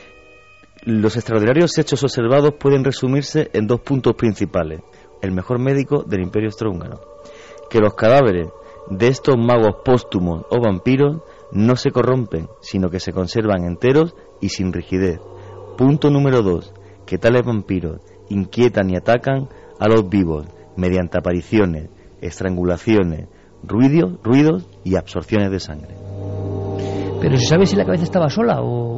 Los extraordinarios hechos observados pueden resumirse en 2 puntos principales. El mejor médico del Imperio Austrohúngaro: que los cadáveres de estos magos póstumos o vampiros no se corrompen, sino que se conservan enteros y sin rigidez. Punto número 2, que tales vampiros inquietan y atacan a los vivos mediante apariciones, estrangulaciones, ruidos y absorciones de sangre. ¿Pero se sabe si la cabeza estaba sola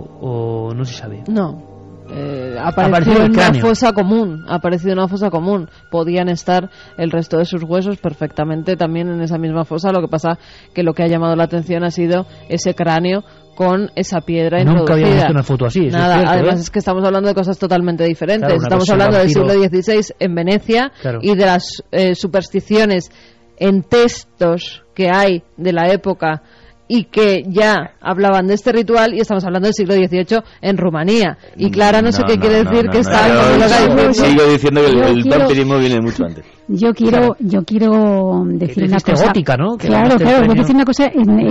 o no se sabe? No. Apareció en una fosa común. Podían estar el resto de sus huesos perfectamente también en esa misma fosa. Lo que pasa que lo que ha llamado la atención ha sido ese cráneo con esa piedra introducida. Nunca había visto una foto así. Nada, cierto, además es que estamos hablando de cosas totalmente diferentes. Claro, estamos hablando del siglo XVI en Venecia, claro, y de las supersticiones en textos que hay de la época y que ya hablaban de este ritual, y estamos hablando del siglo XVIII en Rumanía. Y Clara no sé qué quiere decir que está... Sigo diciendo que el vampirismo viene mucho antes. Yo quiero decir una cosa... gótica, ¿no? Claro, voy a decir una cosa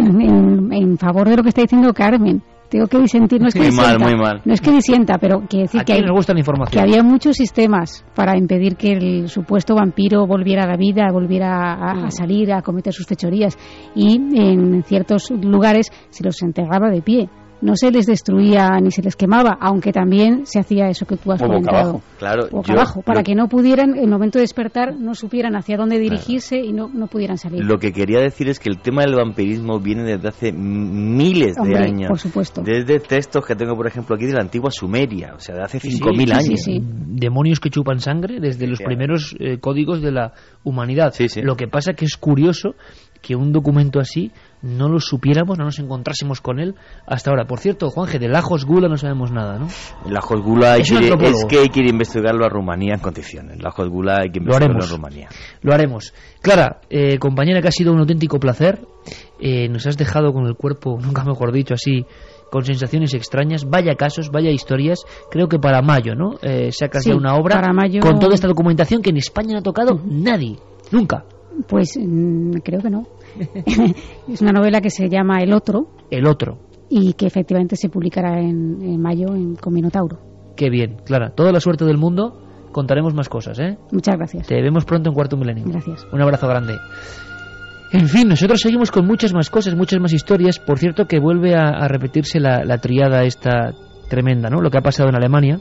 en favor de lo que está diciendo Carmen. Tengo que disentir, no es que muy mal. No es que disienta, pero quiere decir que me gusta la información. Que había muchos sistemas para impedir que el supuesto vampiro volviera a la vida, volviera a salir, a cometer sus fechorías, y en ciertos lugares se los enterraba de pie. No se les destruía ni se les quemaba, aunque también se hacía eso que tú has comentado. Boca abajo, para que no pudieran, en el momento de despertar, no supieran hacia dónde dirigirse, y no pudieran salir. Lo que quería decir es que el tema del vampirismo viene desde hace miles de años. Por supuesto. Desde textos que tengo, por ejemplo, aquí de la antigua Sumeria, o sea, de hace 5.000 años. Sí. Demonios que chupan sangre desde los primeros códigos de la humanidad. Sí. Lo que pasa que es curioso que un documento así no lo supiéramos, no nos encontrásemos con él hasta ahora. Por cierto, Juanje, del Ajos Gula no sabemos nada, ¿no? El Ajos Gula es que hay que ir a investigarlo a Rumanía en condiciones. El Ajos Gula hay que investigarlo en Rumanía. Lo haremos. Clara, compañera, que ha sido un auténtico placer. Nos has dejado con el cuerpo, nunca mejor dicho, así, con sensaciones extrañas. Vaya casos, vaya historias. Creo que para mayo, ¿no? Sacas ya una obra para mayo... con toda esta documentación que en España no ha tocado nadie, nunca. Pues creo que no. Es una novela que se llama El Otro. El Otro. Y que efectivamente se publicará en mayo con Minotauro. Qué bien, Clara. Toda la suerte del mundo. Contaremos más cosas, ¿eh? Muchas gracias. Te vemos pronto en Cuarto Milenio. Gracias. Un abrazo grande. En fin, nosotros seguimos con muchas más cosas, muchas más historias. Por cierto, que vuelve a repetirse la triada esta tremenda, ¿no? Lo que ha pasado en Alemania.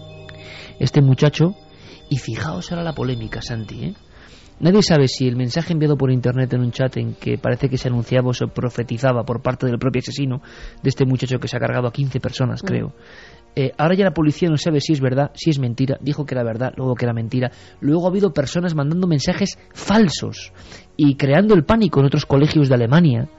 Este muchacho... Y fijaos ahora la polémica, Santi, ¿eh? Nadie sabe si el mensaje enviado por internet en un chat en que parece que se anunciaba o se profetizaba por parte del propio asesino de este muchacho que se ha cargado a 15 personas, creo. Ahora ya la policía no sabe si es verdad, si es mentira. Dijo que era verdad, luego que era mentira. Luego ha habido personas mandando mensajes falsos y creando el pánico en otros colegios de Alemania,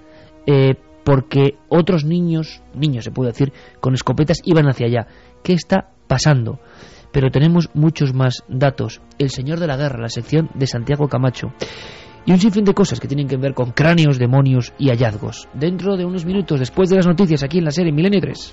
porque otros niños se puede decir, con escopetas iban hacia allá. ¿Qué está pasando? pero tenemos muchos más datos. El Señor de la Guerra, la sección de Santiago Camacho. Y un sinfín de cosas que tienen que ver con cráneos, demonios y hallazgos. Dentro de unos minutos, después de las noticias, aquí en la serie Milenio 3.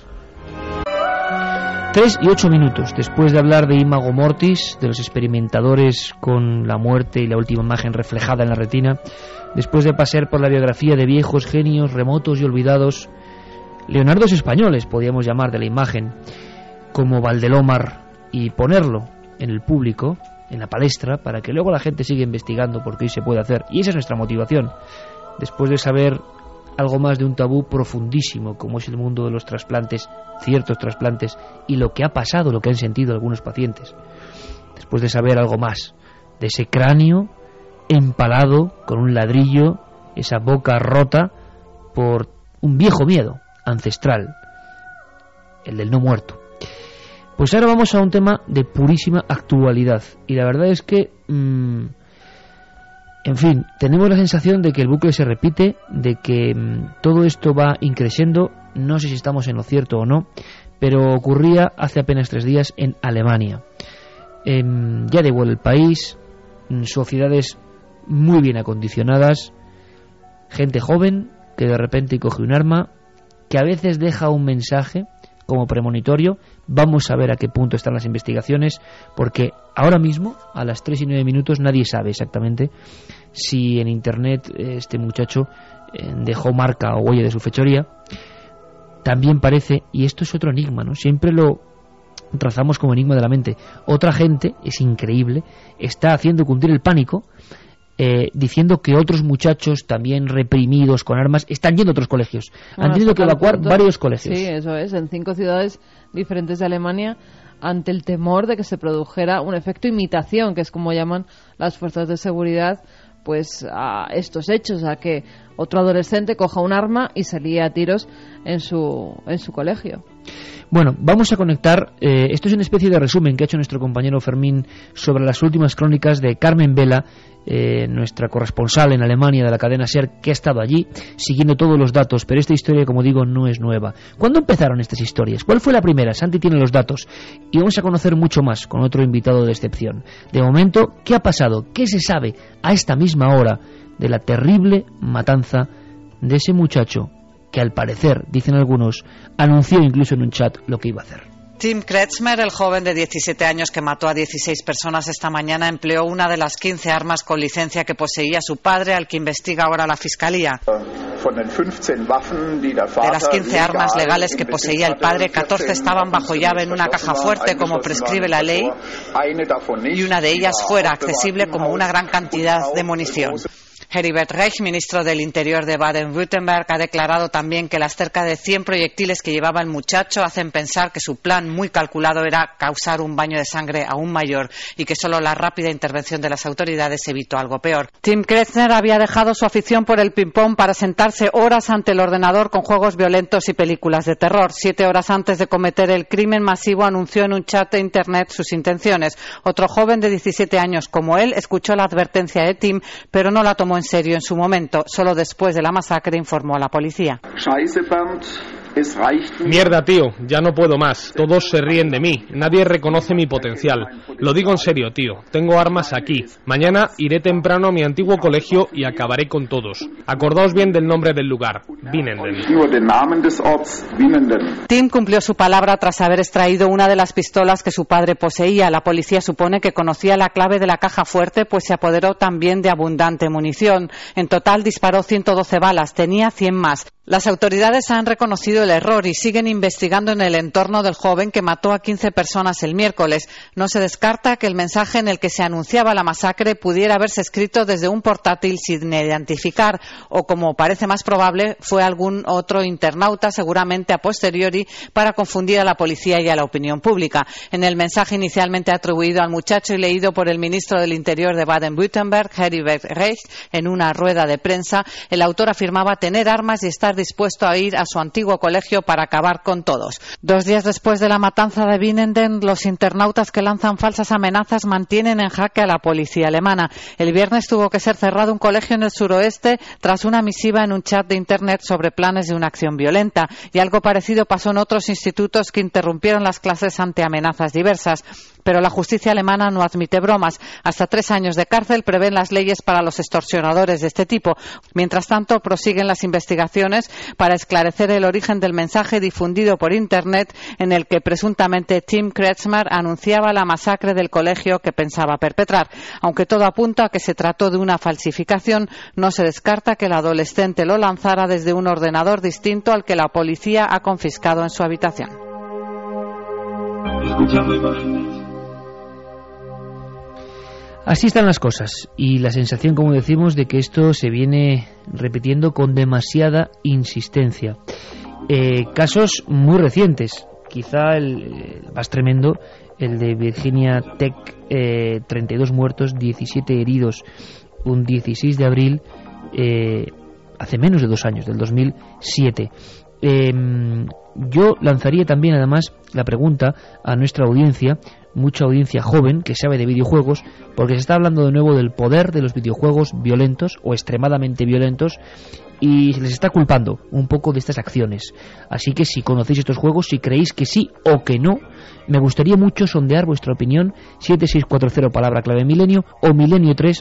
3 y 8 minutos después de hablar de Imago Mortis, de los experimentadores con la muerte y la última imagen reflejada en la retina, después de pasear por la biografía de viejos genios remotos y olvidados, leonardos españoles, podríamos llamar, de la imagen, como Valdelomar, y ponerlo en el público, en la palestra, para que luego la gente siga investigando, porque hoy se puede hacer, y esa es nuestra motivación, después de saber algo más de un tabú profundísimo como es el mundo de los trasplantes, ciertos trasplantes, y lo que ha pasado, lo que han sentido algunos pacientes, después de saber algo más de ese cráneo empalado con un ladrillo, esa boca rota por un viejo miedo ancestral, el del no muerto. Pues ahora vamos a un tema de purísima actualidad, y la verdad es que en fin, tenemos la sensación de que el bucle se repite, de que todo esto va increciendo. No sé si estamos en lo cierto o no, pero ocurría hace apenas 3 días en Alemania. Ya da igual el país, sociedades muy bien acondicionadas, gente joven que de repente coge un arma, que a veces deja un mensaje como premonitorio. Vamos a ver a qué punto están las investigaciones, porque ahora mismo, a las 3 y 9 minutos, nadie sabe exactamente si en internet este muchacho dejó marca o huella de su fechoría. También parece, y esto es otro enigma, ¿no? Siempre lo trazamos como enigma de la mente. Otra gente, es increíble, está haciendo cundir el pánico, diciendo que otros muchachos también reprimidos con armas están yendo a otros colegios. Han tenido que evacuar varios colegios. Sí, eso es, en 5 ciudades diferentes de Alemania, ante el temor de que se produjera un efecto imitación, que es como llaman las fuerzas de seguridad, pues a estos hechos, a que otro adolescente coja un arma y se líe a tiros en su colegio. Bueno, vamos a conectar, esto es una especie de resumen que ha hecho nuestro compañero Fermín sobre las últimas crónicas de Carmen Vela, nuestra corresponsal en Alemania de la cadena SER, que ha estado allí siguiendo todos los datos, pero esta historia, como digo, no es nueva. ¿Cuándo empezaron estas historias? ¿Cuál fue la primera? Santi tiene los datos y vamos a conocer mucho más con otro invitado de excepción. De momento, ¿qué ha pasado? ¿Qué se sabe a esta misma hora de la terrible matanza de ese muchacho que, al parecer, dicen algunos, anunció incluso en un chat lo que iba a hacer? Tim Kretschmer, el joven de 17 años que mató a 16 personas esta mañana, empleó una de las 15 armas con licencia que poseía su padre, al que investiga ahora la Fiscalía. De las 15 armas legales que poseía el padre, 14 estaban bajo llave en una caja fuerte, como prescribe la ley, y una de ellas fuera accesible como una gran cantidad de munición. Heribert Reich, ministro del Interior de Baden-Württemberg, ha declarado también que las cerca de 100 proyectiles que llevaba el muchacho hacen pensar que su plan muy calculado era causar un baño de sangre aún mayor y que solo la rápida intervención de las autoridades evitó algo peor. Tim Kretschmer había dejado su afición por el ping-pong para sentarse horas ante el ordenador con juegos violentos y películas de terror. 7 horas antes de cometer el crimen masivo anunció en un chat de internet sus intenciones. Otro joven de 17 años como él escuchó la advertencia de Tim, pero no la tomó en serio en su momento. Solo después de la masacre informó a la policía. Mierda, tío, ya no puedo más. Todos se ríen de mí. Nadie reconoce mi potencial. Lo digo en serio, tío. Tengo armas aquí. Mañana iré temprano a mi antiguo colegio y acabaré con todos. Acordaos bien del nombre del lugar. Winnenden. Tim cumplió su palabra tras haber extraído una de las pistolas que su padre poseía. La policía supone que conocía la clave de la caja fuerte, pues se apoderó también de abundante munición. En total disparó 112 balas. Tenía 100 más. Las autoridades han reconocido el error y siguen investigando en el entorno del joven que mató a 15 personas el miércoles. No se descarta que el mensaje en el que se anunciaba la masacre pudiera haberse escrito desde un portátil sin identificar, o, como parece más probable, fue algún otro internauta, seguramente a posteriori, para confundir a la policía y a la opinión pública. En el mensaje inicialmente atribuido al muchacho y leído por el ministro del Interior de Baden-Württemberg, Heribert Reich, en una rueda de prensa, el autor afirmaba tener armas y estar dispuesto a ir a su antiguo colegio para acabar con todos. 2 días después de la matanza de Winnenden, los internautas que lanzan falsas amenazas mantienen en jaque a la policía alemana. El viernes tuvo que ser cerrado un colegio en el suroeste tras una misiva en un chat de internet sobre planes de una acción violenta, y algo parecido pasó en otros institutos que interrumpieron las clases ante amenazas diversas. Pero la justicia alemana no admite bromas. Hasta 3 años de cárcel prevén las leyes para los extorsionadores de este tipo. Mientras tanto, prosiguen las investigaciones para esclarecer el origen del mensaje difundido por Internet en el que presuntamente Tim Kretschmer anunciaba la masacre del colegio que pensaba perpetrar. Aunque todo apunta a que se trató de una falsificación, no se descarta que el adolescente lo lanzara desde un ordenador distinto al que la policía ha confiscado en su habitación. Así están las cosas, y la sensación, como decimos, de que esto se viene repitiendo con demasiada insistencia. Casos muy recientes, quizá el más tremendo, el de Virginia Tech, 32 muertos, 17 heridos, un 16 de abril, hace menos de 2 años, del 2007. Yo lanzaría también, además, la pregunta a nuestra audiencia, mucha audiencia joven que sabe de videojuegos, porque se está hablando de nuevo del poder de los videojuegos violentos o extremadamente violentos, y se les está culpando un poco de estas acciones. Así que si conocéis estos juegos, si creéis que sí o que no, me gustaría mucho sondear vuestra opinión. 7640 palabra clave milenio o milenio3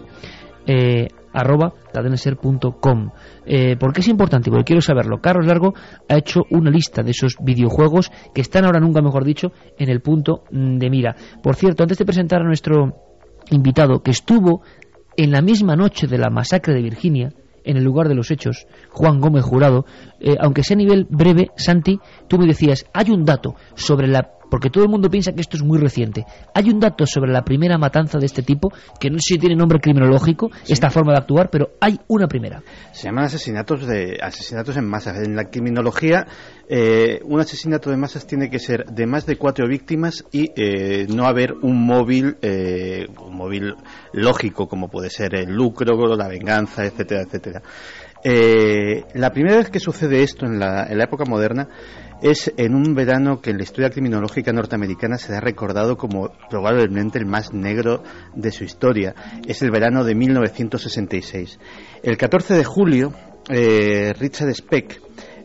@cadenaser.com. ¿Por qué es importante? Porque quiero saberlo. Carlos Largo ha hecho una lista de esos videojuegos que están ahora, nunca mejor dicho, en el punto de mira. Por cierto, antes de presentar a nuestro invitado, que estuvo en la misma noche de la masacre de Virginia, en el lugar de los hechos, Juan Gómez Jurado, aunque sea a nivel breve, Santi, tú me decías, hay un dato sobre porque todo el mundo piensa que esto es muy reciente. Hay un dato sobre la primera matanza de este tipo, que no sé si tiene nombre criminológico, sí, esta forma de actuar, pero hay una primera. Se llaman asesinatos en masa. En la criminología, un asesinato de masas tiene que ser de más de 4 víctimas y no haber un móvil lógico, como puede ser el lucro, la venganza, etcétera, etcétera. La primera vez que sucede esto en la época moderna es en un verano que en la historia criminológica norteamericana se ha recordado como probablemente el más negro de su historia. Es el verano de 1966. El 14 de julio, Richard Speck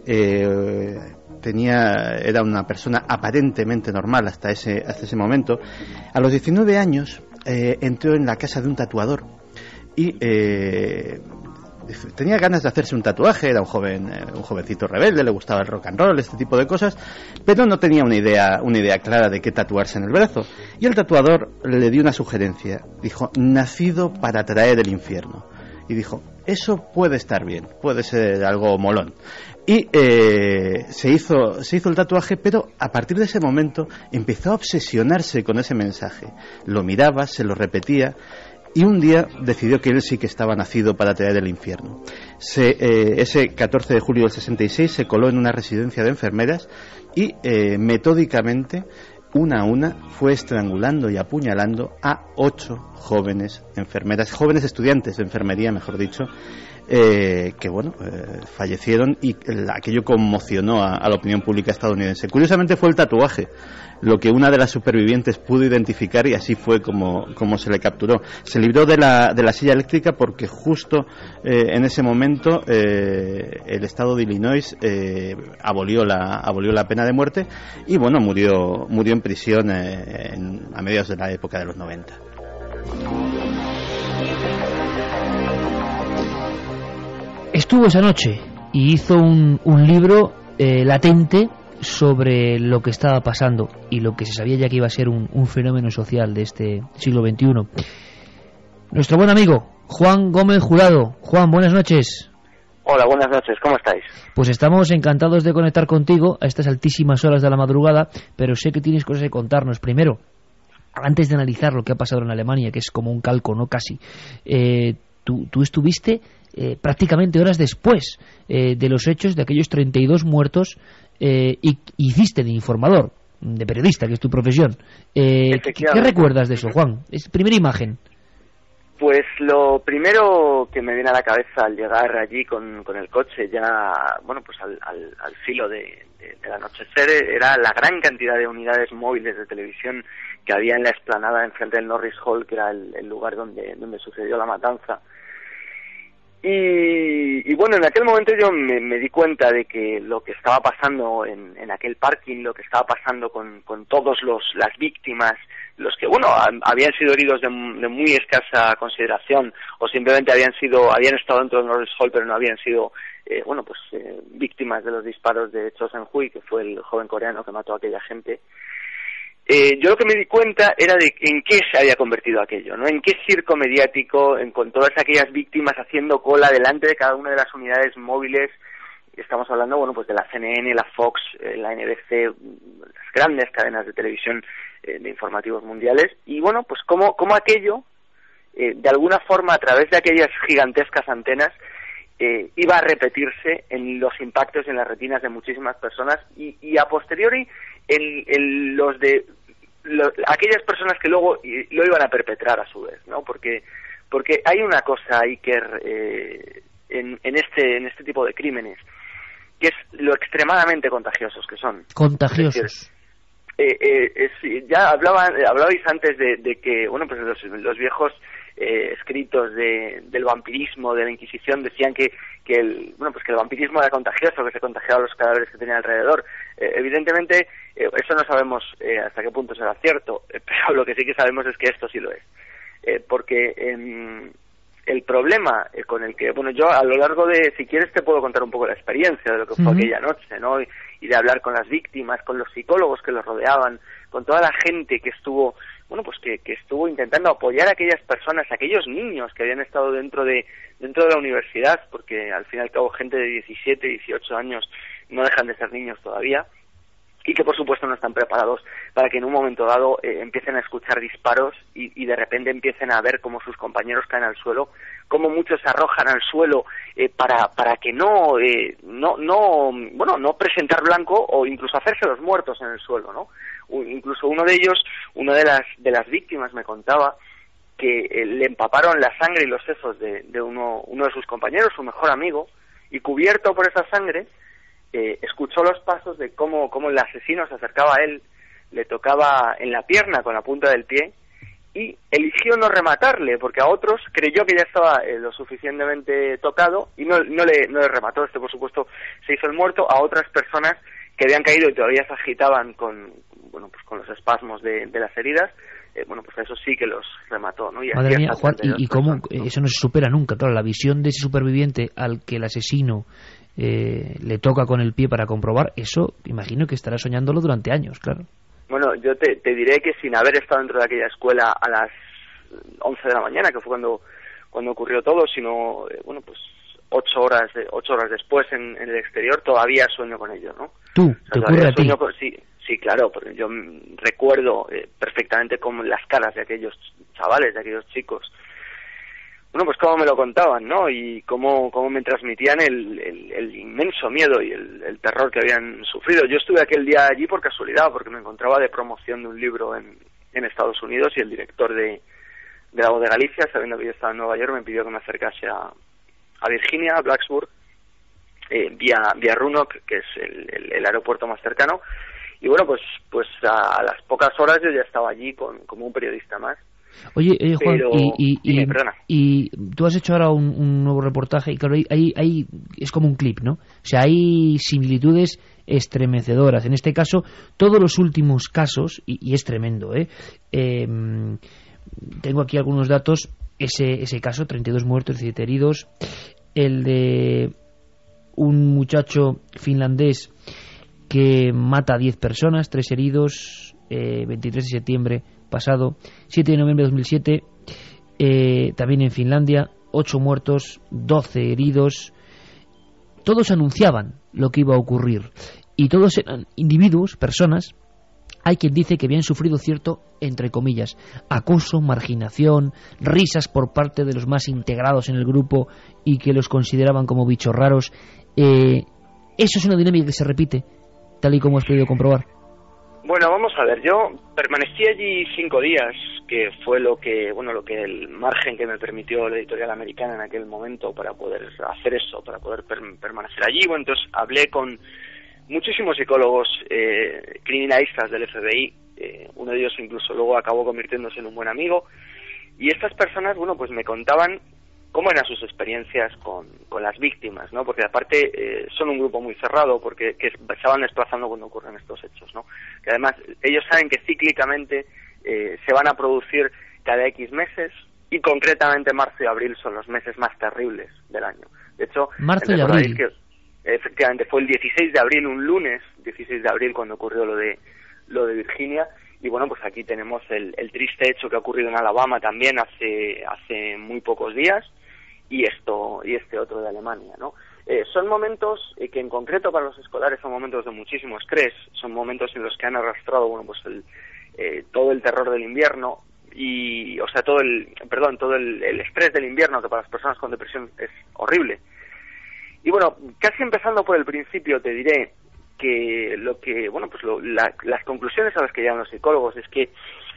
era una persona aparentemente normal hasta ese momento. A los 19 años entró en la casa de un tatuador y tenía ganas de hacerse un tatuaje. Era un jovencito rebelde, le gustaba el rock and roll, este tipo de cosas, pero no tenía una idea clara de qué tatuarse en el brazo. Y el tatuador le dio una sugerencia. Dijo, nacido para traer el infierno. Y dijo, eso puede estar bien, puede ser algo molón. Y se hizo el tatuaje, pero a partir de ese momento empezó a obsesionarse con ese mensaje. Lo miraba, se lo repetía, y un día decidió que él sí que estaba nacido para traer el infierno. Ese 14 de julio del 66 se coló en una residencia de enfermeras y metódicamente, una a una, fue estrangulando y apuñalando a 8 jóvenes enfermeras, jóvenes estudiantes de enfermería, mejor dicho, que fallecieron, y aquello conmocionó a la opinión pública estadounidense. Curiosamente fue el tatuaje lo que una de las supervivientes pudo identificar, y así fue como se le capturó. Se libró de la silla eléctrica porque justo en ese momento el estado de Illinois abolió la pena de muerte, y murió en prisión a mediados de la época de los 90. Estuvo esa noche y hizo un libro latente sobre lo que estaba pasando y lo que se sabía ya que iba a ser un fenómeno social de este siglo XXI. Nuestro buen amigo Juan Gómez Jurado. Juan, buenas noches. Hola, buenas noches, ¿cómo estáis? Pues estamos encantados de conectar contigo a estas altísimas horas de la madrugada, pero sé que tienes cosas que contarnos. Primero, antes de analizar lo que ha pasado en Alemania, que es como un calco, ¿no? Casi. Tú estuviste prácticamente horas después de los hechos de aquellos 32 muertos, y hiciste de informador, de periodista, que es tu profesión. ¿Qué recuerdas de eso, Juan? Es primera imagen. Pues lo primero que me viene a la cabeza al llegar allí con el coche, ya, bueno, pues al filo del anochecer, era la gran cantidad de unidades móviles de televisión que había en la explanada enfrente del Norris Hall, que era el lugar donde sucedió la matanza. Y bueno, en aquel momento yo me di cuenta de que lo que estaba pasando en aquel parking, lo que estaba pasando con todos las víctimas, los que, bueno, habían sido heridos de muy escasa consideración, o simplemente habían estado dentro del Norris Hall, pero no habían sido, víctimas de los disparos de Cho Seung-hui, que fue el joven coreano que mató a aquella gente. Yo lo que me di cuenta era de en qué se había convertido aquello, ¿no? En qué circo mediático, con todas aquellas víctimas haciendo cola delante de cada una de las unidades móviles. Estamos hablando, bueno, pues de la CNN, la Fox, la NBC, las grandes cadenas de televisión de informativos mundiales. Y bueno, pues cómo aquello, de alguna forma, a través de aquellas gigantescas antenas, iba a repetirse en los impactos en las retinas de muchísimas personas y a posteriori en los de aquellas personas que luego lo iban a perpetrar a su vez, ¿no? Porque hay una cosa, Iker, en este tipo de crímenes, que es lo extremadamente contagiosos que son. Contagiosos. Ya hablabais antes de que, bueno, pues los viejos escritos del vampirismo, de la Inquisición, decían que el vampirismo era contagioso, que se contagiaba a los cadáveres que tenía alrededor. Evidentemente, eso no sabemos hasta qué punto será cierto, pero lo que sí que sabemos es que esto sí lo es. Porque el problema con el que, bueno, yo a lo largo de, si quieres te puedo contar un poco la experiencia de lo que fue aquella noche, ¿no? Y de hablar con las víctimas, con los psicólogos que los rodeaban, con toda la gente que estuvo, bueno, pues que estuvo intentando apoyar a aquellas personas, a aquellos niños que habían estado dentro de la universidad, porque al fin y al cabo gente de 17, 18 años no dejan de ser niños todavía, y que por supuesto no están preparados para que en un momento dado empiecen a escuchar disparos y de repente empiecen a ver cómo sus compañeros caen al suelo, cómo muchos se arrojan al suelo para que no presentar blanco o incluso hacerse los muertos en el suelo, ¿no? Incluso uno de ellos, una de las víctimas me contaba que le empaparon la sangre y los sesos de uno de sus compañeros, su mejor amigo, y cubierto por esa sangre escuchó los pasos de cómo el asesino se acercaba a él, le tocaba en la pierna con la punta del pie y eligió no rematarle, porque a otros creyó que ya estaba lo suficientemente tocado y no le remató. Por supuesto se hizo el muerto. A otras personas que habían caído y todavía se agitaban con los espasmos de las heridas, pues eso sí que los remató, ¿no? Y madre mía, Juan, ¿y cómo eso no se supera nunca? Claro, la visión de ese superviviente al que el asesino le toca con el pie para comprobar, eso imagino que estará soñándolo durante años, claro. Bueno, yo te diré que sin haber estado dentro de aquella escuela a las 11 de la mañana, que fue cuando ocurrió todo, sino 8 horas después en el exterior, todavía sueño con ello, ¿no? ¿Tú? ¿Te ocurre a ti? Sí, claro, porque yo recuerdo perfectamente cómo las caras de aquellos chavales, de aquellos chicos, pues cómo me lo contaban, ¿no? Y cómo me transmitían el inmenso miedo y el terror que habían sufrido. Yo estuve aquel día allí por casualidad, porque me encontraba de promoción de un libro en Estados Unidos y el director de La Voz de Galicia, sabiendo que yo estaba en Nueva York, me pidió que me acercase a Virginia, a Blacksburg, vía Roanoke, que es el aeropuerto más cercano. Y bueno, pues a las pocas horas yo ya estaba allí como un periodista más. Oye, Juan, pero, y tú has hecho ahora un nuevo reportaje y claro, ahí es como un clip, ¿no? O sea, hay similitudes estremecedoras. En este caso, todos los últimos casos, y es tremendo, tengo aquí algunos datos. Ese caso, 32 muertos, 17 heridos. El de un muchacho finlandés que mata a 10 personas, 3 heridos, 23 de septiembre pasado, 7 de noviembre de 2007, también en Finlandia, 8 muertos, 12 heridos. Todos anunciaban lo que iba a ocurrir y todos eran individuos, personas. Hay quien dice que habían sufrido cierto, entre comillas, acoso, marginación, risas por parte de los más integrados en el grupo y que los consideraban como bichos raros. Eso es una dinámica que se repite, tal y como has podido comprobar. Bueno, vamos a ver, yo permanecí allí 5 días, que fue lo que el margen que me permitió la editorial americana en aquel momento para poder hacer eso, para poder permanecer allí. Bueno, entonces hablé con muchísimos psicólogos criminalistas del FBI, uno de ellos incluso luego acabó convirtiéndose en un buen amigo, y estas personas, bueno, pues me contaban cómo eran sus experiencias con las víctimas, ¿no? Porque aparte son un grupo muy cerrado, porque se van desplazando cuando ocurren estos hechos, ¿no? Que además ellos saben que cíclicamente se van a producir cada X meses, y concretamente marzo y abril son los meses más terribles del año. De hecho, marzo y abril. Que efectivamente fue el 16 de abril, un lunes 16 de abril, cuando ocurrió lo de Virginia. Y bueno, pues aquí tenemos el triste hecho que ha ocurrido en Alabama también hace muy pocos días, y este otro de Alemania, ¿no? Son momentos que en concreto para los escolares son momentos de muchísimo estrés, son momentos en los que han arrastrado, bueno, pues todo el terror del invierno, y todo el estrés del invierno, que para las personas con depresión es horrible. Y bueno, casi empezando por el principio, te diré que las conclusiones a las que llegan los psicólogos es que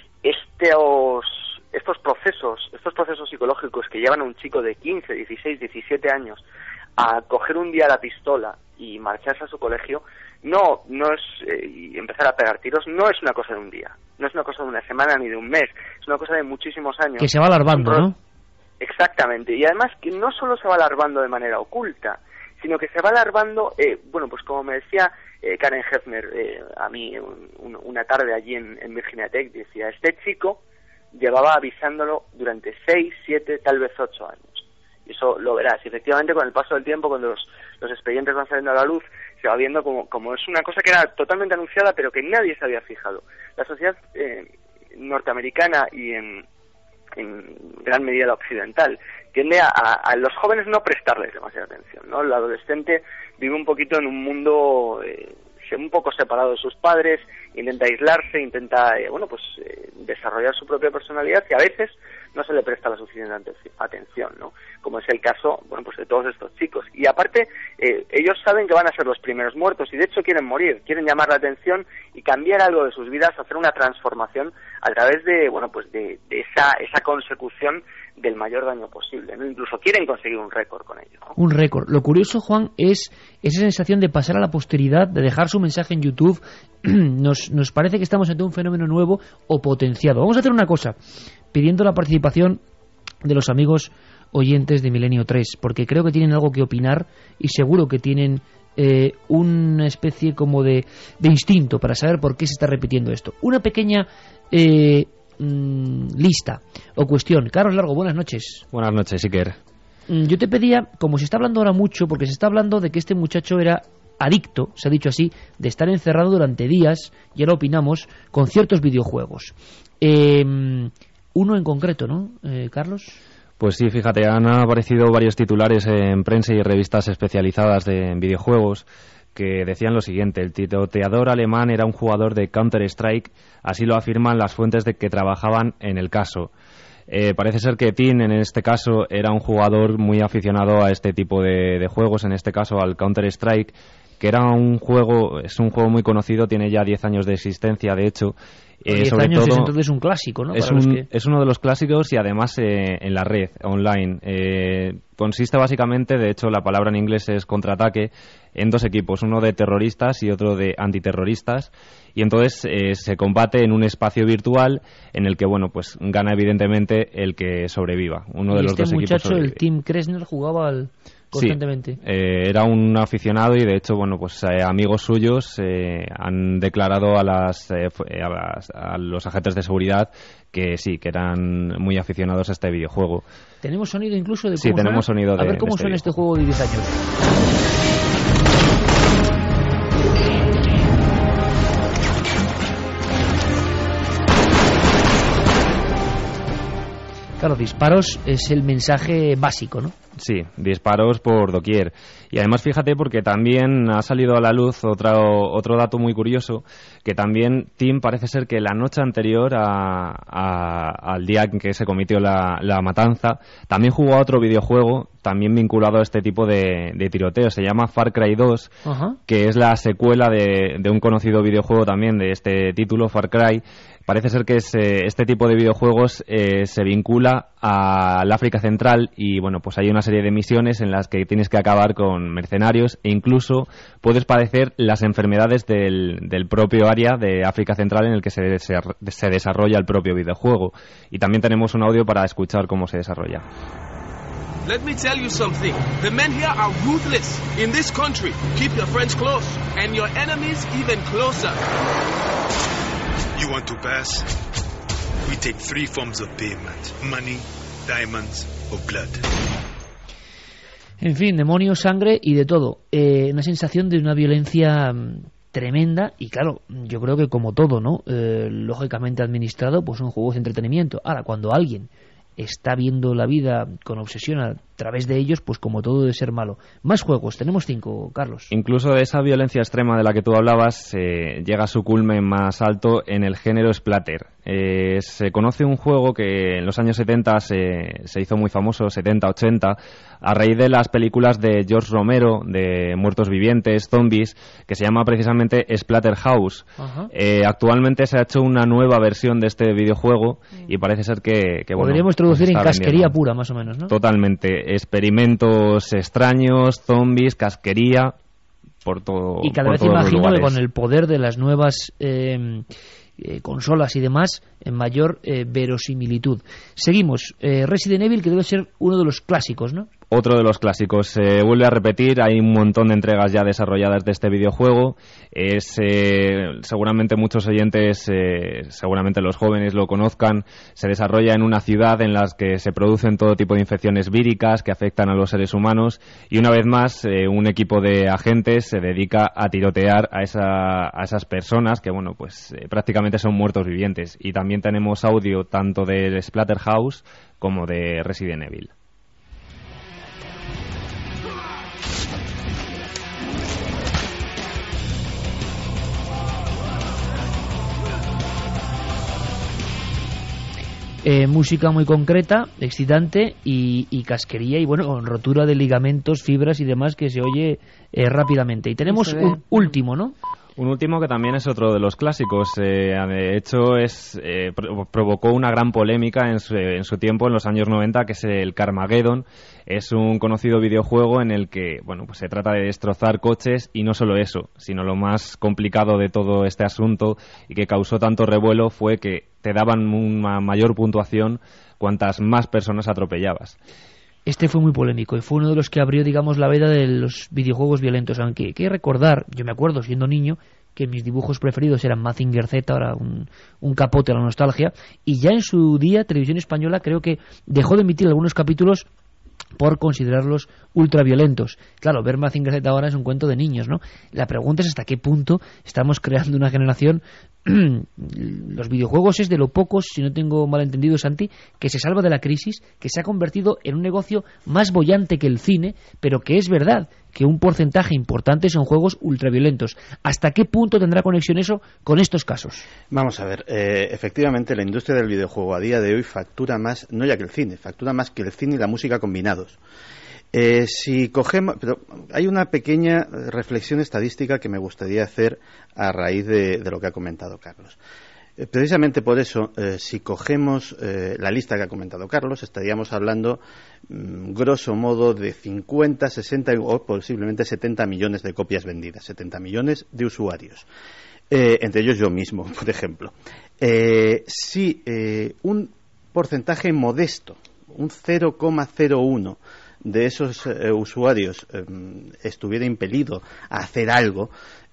estos procesos psicológicos que llevan a un chico de 15, 16, 17 años a coger un día la pistola y marcharse a su colegio, no es y empezar a pegar tiros, no es una cosa de un día, no es una cosa de una semana ni de un mes, es una cosa de muchísimos años. Que se va alargando, ¿no? Exactamente, y además que no solo se va alargando de manera oculta, sino que se va alargando, pues como me decía Karen Hefner a mí una tarde allí en Virginia Tech, decía, este chico llevaba avisándolo durante 6, 7, tal vez 8 años. Y eso lo verás. Y efectivamente, con el paso del tiempo, cuando los expedientes van saliendo a la luz, se va viendo como es una cosa que era totalmente anunciada, pero que nadie se había fijado. La sociedad norteamericana y en gran medida la occidental tiende a los jóvenes no prestarles demasiada atención, ¿no? El adolescente vive un poquito en un mundo un poco separado de sus padres, intenta aislarse, intenta desarrollar su propia personalidad, y a veces no se le presta la suficiente atención, ¿no? Como es el caso, pues de todos estos chicos. Y aparte, ellos saben que van a ser los primeros muertos, y de hecho quieren morir, quieren llamar la atención y cambiar algo de sus vidas, hacer una transformación a través de esa consecución del mayor daño posible, ¿no? Incluso quieren conseguir un récord con ello, ¿no? Un récord. Lo curioso, Juan, es esa sensación de pasar a la posteridad, de dejar su mensaje en YouTube. Nos parece que estamos ante un fenómeno nuevo o potenciado. Vamos a hacer una cosa, pidiendo la participación de los amigos oyentes de Milenio 3, porque creo que tienen algo que opinar y seguro que tienen una especie como de instinto para saber por qué se está repitiendo esto. Una pequeña lista o cuestión. Carlos Largo, buenas noches. Buenas noches, Iker. Yo te pedía, como se está hablando ahora mucho, porque se está hablando de que este muchacho era adicto, se ha dicho así, de estar encerrado durante días, y ahora opinamos, con ciertos videojuegos. Uno en concreto, ¿no, Carlos? Pues sí, fíjate, han aparecido varios titulares en prensa y revistas especializadas en videojuegos que decían lo siguiente: el tiroteador alemán era un jugador de Counter-Strike, así lo afirman las fuentes de que trabajaban en el caso. Parece ser que Tim, en este caso, era un jugador muy aficionado a este tipo de juegos, en este caso al Counter-Strike, que es un juego muy conocido, tiene ya 10 años de existencia, de hecho. 10 sobre años todo, es entonces un clásico, ¿no? Es uno de los clásicos, y además en la red, online. Consiste básicamente, de hecho la palabra en inglés es contraataque, en dos equipos, uno de terroristas y otro de antiterroristas, y entonces se combate en un espacio virtual en el que, pues gana evidentemente el que sobreviva. Uno de los dos equipos muchacho, el Tim Kressner, jugaba constantemente. Sí, era un aficionado, y de hecho, amigos suyos han declarado a los agentes de seguridad que sí, que eran muy aficionados a este videojuego. ¿Tenemos sonido incluso de cómo Sí, tenemos suena? sonido de A ver cómo suena este juego de 10 años. Claro, disparos es el mensaje básico, ¿no? Sí, disparos por doquier. Y además fíjate porque también ha salido a la luz otro dato muy curioso, que también Tim parece ser que la noche anterior al día en que se cometió la matanza, también jugó a otro videojuego también vinculado a este tipo de tiroteo. Se llama Far Cry 2, que es la secuela de un conocido videojuego también de este título, Far Cry. Parece ser que este tipo de videojuegos se vincula al África Central y bueno, pues hay una serie de misiones en las que tienes que acabar con mercenarios e incluso puedes padecer las enfermedades del propio área de África Central en el que se desarrolla el propio videojuego. Y también tenemos un audio para escuchar cómo se desarrolla. Let me tell you something. The men here are ruthless. In this country, keep your friends close and your enemies even closer. You want to pass? We take 3 forms of payment: money, diamonds, or blood. En fin, demonios, sangre y de todo. Una sensación de una violencia tremenda y claro, yo creo que como todo, ¿no? Lógicamente administrado, pues son juegos de entretenimiento. Ahora, cuando alguien está viendo la vida con obsesión a través de ellos, pues como todo debe ser malo. Más juegos, tenemos 5, Carlos. Incluso de esa violencia extrema de la que tú hablabas, llega a su culmen más alto en el género splatter. Se conoce un juego que en los años 70 se hizo muy famoso, 70-80, a raíz de las películas de George Romero, de Muertos Vivientes, Zombies, que se llama precisamente Splatterhouse. Actualmente se ha hecho una nueva versión de este videojuego y parece ser que podríamos traducir en casquería pura, más o menos, ¿no? Totalmente. Experimentos extraños, zombies, casquería, por todo. Y cada vez imagino que con el poder de las nuevas consolas y demás, en mayor verosimilitud. Seguimos. Resident Evil, que debe ser uno de los clásicos, ¿no? Otro de los clásicos. Se vuelve a repetir, hay un montón de entregas ya desarrolladas de este videojuego. Seguramente muchos oyentes, seguramente los jóvenes lo conozcan. Se desarrolla en una ciudad en la que se producen todo tipo de infecciones víricas que afectan a los seres humanos y una vez más un equipo de agentes se dedica a tirotear a esas personas que bueno, pues prácticamente son muertos vivientes. Y también tenemos audio tanto de Splatterhouse como de Resident Evil. Música muy concreta, excitante y casquería y bueno, con rotura de ligamentos, fibras y demás que se oye rápidamente. Y tenemos un último, ¿no? Un último que también es otro de los clásicos. De hecho, provocó una gran polémica en su tiempo, en los años 90, que es el Carmageddon. Es un conocido videojuego en el que bueno, pues se trata de destrozar coches y no solo eso, sino lo más complicado de todo este asunto y que causó tanto revuelo fue que te daban una mayor puntuación cuantas más personas atropellabas. Este fue muy polémico y fue uno de los que abrió, digamos, la veda de los videojuegos violentos. Aunque hay que recordar, yo me acuerdo siendo niño, que mis dibujos preferidos eran Mazinger Z, ahora un capote a la nostalgia, y ya en su día Televisión Española creo que dejó de emitir algunos capítulos por considerarlos ultraviolentos. Claro, ver Mazinger Z ahora es un cuento de niños, ¿no? La pregunta es hasta qué punto estamos creando una generación. Los videojuegos es de lo pocos, si no tengo malentendido, Santi, que se salva de la crisis, que se ha convertido en un negocio más boyante que el cine, pero que es verdad que un porcentaje importante son juegos ultraviolentos. ¿Hasta qué punto tendrá conexión eso con estos casos? Vamos a ver, efectivamente la industria del videojuego a día de hoy factura más, no ya que el cine, factura más que el cine y la música combinados. Si cogemos, pero hay una pequeña reflexión estadística que me gustaría hacer a raíz de lo que ha comentado Carlos. Precisamente por eso, si cogemos la lista que ha comentado Carlos, estaríamos hablando grosso modo de 50, 60 o posiblemente 70 millones de copias vendidas, 70 millones de usuarios, entre ellos yo mismo, por ejemplo. Si un porcentaje modesto, un 0,01 de esos usuarios estuviera impelido a hacer algo,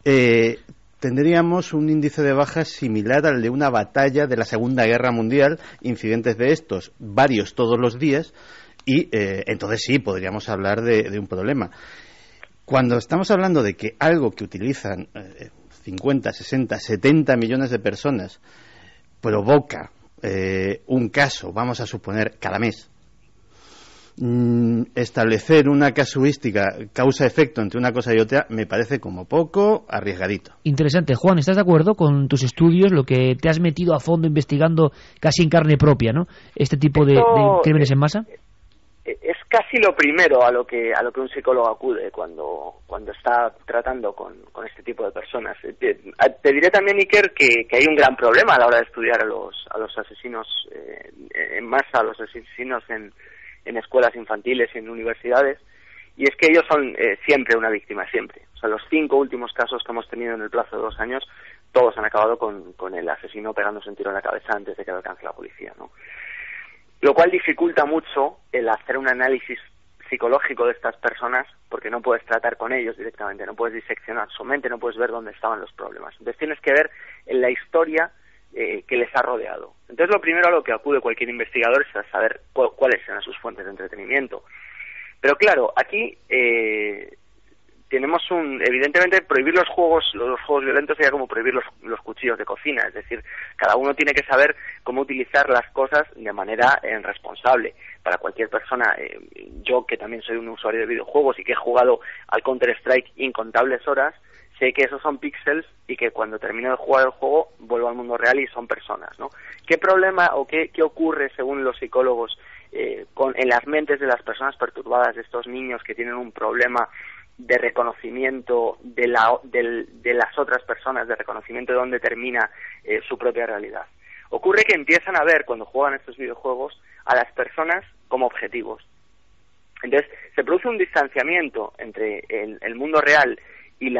tendríamos un índice de bajas similar al de una batalla de la Segunda Guerra Mundial, incidentes de estos, varios todos los días, y entonces sí, podríamos hablar de un problema. Cuando estamos hablando de que algo que utilizan 50, 60, 70 millones de personas provoca un caso, vamos a suponer, cada mes, establecer una casuística, causa-efecto entre una cosa y otra, me parece como poco arriesgadito. Interesante. Juan, ¿estás de acuerdo con tus estudios, lo que te has metido a fondo investigando casi en carne propia, ¿no? Este tipo de crímenes en masa? Es casi lo primero a lo que un psicólogo acude cuando está tratando con este tipo de personas. Te diré también, Iker, que hay un gran problema a la hora de estudiar a los asesinos en masa, a los asesinos en escuelas infantiles y en universidades, y es que ellos son siempre una víctima, siempre. O sea, los 5 últimos casos que hemos tenido en el plazo de 2 años, todos han acabado con el asesino pegándose un tiro en la cabeza antes de que lo alcance la policía, ¿no? Lo cual dificulta mucho el hacer un análisis psicológico de estas personas, porque no puedes tratar con ellos directamente, no puedes diseccionar su mente, no puedes ver dónde estaban los problemas. Entonces tienes que ver en la historia que les ha rodeado. Entonces lo primero a lo que acude cualquier investigador es a saber cuáles son sus fuentes de entretenimiento. Pero claro, aquí tenemos evidentemente prohibir los juegos violentos sería como prohibir los cuchillos de cocina, es decir, cada uno tiene que saber cómo utilizar las cosas de manera responsable. Para cualquier persona, yo que también soy un usuario de videojuegos y que he jugado al Counter-Strike incontables horas, sé que esos son píxeles y que cuando termino de jugar el juego vuelvo al mundo real y son personas, ¿no? ¿Qué problema o qué ocurre según los psicólogos en las mentes de las personas perturbadas, de estos niños que tienen un problema de reconocimiento de las otras personas, de reconocimiento de dónde termina su propia realidad? Ocurre que empiezan a ver, cuando juegan estos videojuegos, a las personas como objetivos. Entonces se produce un distanciamiento entre el mundo real y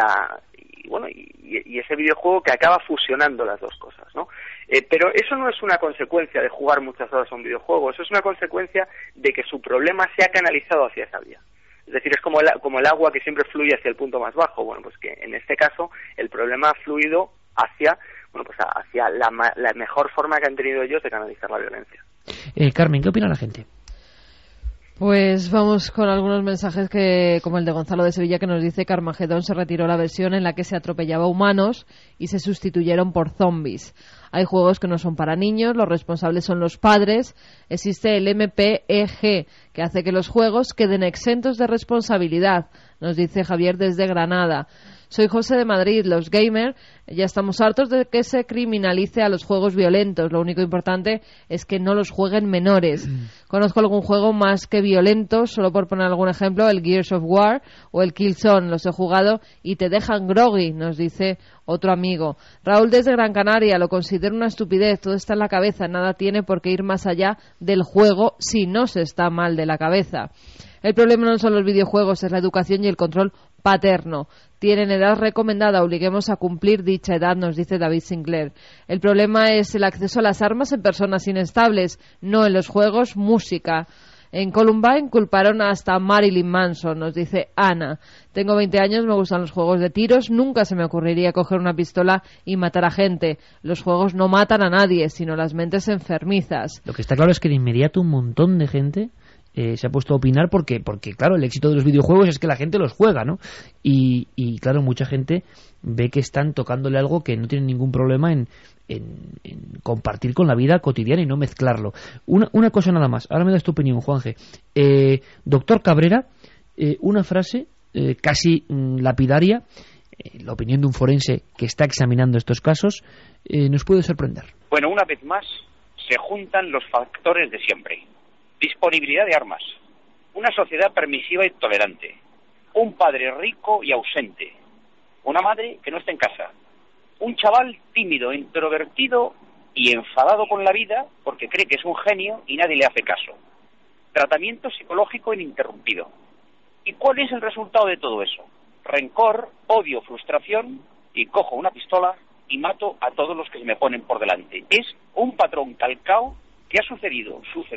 ese videojuego que acaba fusionando las dos cosas, ¿no? Pero eso no es una consecuencia de jugar muchas horas a un videojuego, eso es una consecuencia de que su problema se ha canalizado hacia esa vía. Es decir, es como el agua que siempre fluye hacia el punto más bajo. Bueno, pues que en este caso el problema ha fluido hacia la mejor forma que han tenido ellos de canalizar la violencia. Carmen, ¿qué opina la gente? Pues vamos con algunos mensajes como el de Gonzalo de Sevilla, que nos dice que Armagedón se retiró la versión en la que se atropellaba humanos y se sustituyeron por zombies. Hay juegos que no son para niños, los responsables son los padres. Existe el MPEG, que hace que los juegos queden exentos de responsabilidad, nos dice Javier desde Granada. Soy José de Madrid. Los gamers ya estamos hartos de que se criminalice a los juegos violentos. Lo único importante es que no los jueguen menores. Conozco algún juego más que violento, solo por poner algún ejemplo, el Gears of War o el Killzone. Los he jugado y te dejan groggy, nos dice otro amigo. Raúl desde Gran Canaria, lo considero una estupidez. Todo está en la cabeza, nada tiene por qué ir más allá del juego si no se está mal de la cabeza. El problema no son los videojuegos, es la educación y el control paterno. Tienen edad recomendada, obliguemos a cumplir dicha edad, nos dice David Sinclair. El problema es el acceso a las armas en personas inestables, no en los juegos, música. En Columbine culparon hasta Marilyn Manson, nos dice Ana. Tengo 20 años, me gustan los juegos de tiros, nunca se me ocurriría coger una pistola y matar a gente. Los juegos no matan a nadie, sino las mentes enfermizas. Lo que está claro es que de inmediato un montón de gente se ha puesto a opinar porque claro, el éxito de los videojuegos es que la gente los juega, ¿no? Y claro, mucha gente ve que están tocándole algo que no tiene ningún problema en compartir con la vida cotidiana y no mezclarlo. Una cosa nada más, ahora me das tu opinión, Juanje. Doctor Cabrera, una frase casi lapidaria, la opinión de un forense que está examinando estos casos, nos puede sorprender. Bueno, una vez más se juntan los factores de siempre. Disponibilidad de armas, una sociedad permisiva y tolerante, un padre rico y ausente, una madre que no está en casa, un chaval tímido, introvertido y enfadado con la vida porque cree que es un genio y nadie le hace caso, tratamiento psicológico ininterrumpido. ¿Y cuál es el resultado de todo eso? Rencor, odio, frustración, y cojo una pistola y mato a todos los que se me ponen por delante. Es un patrón calcao que ha sucedió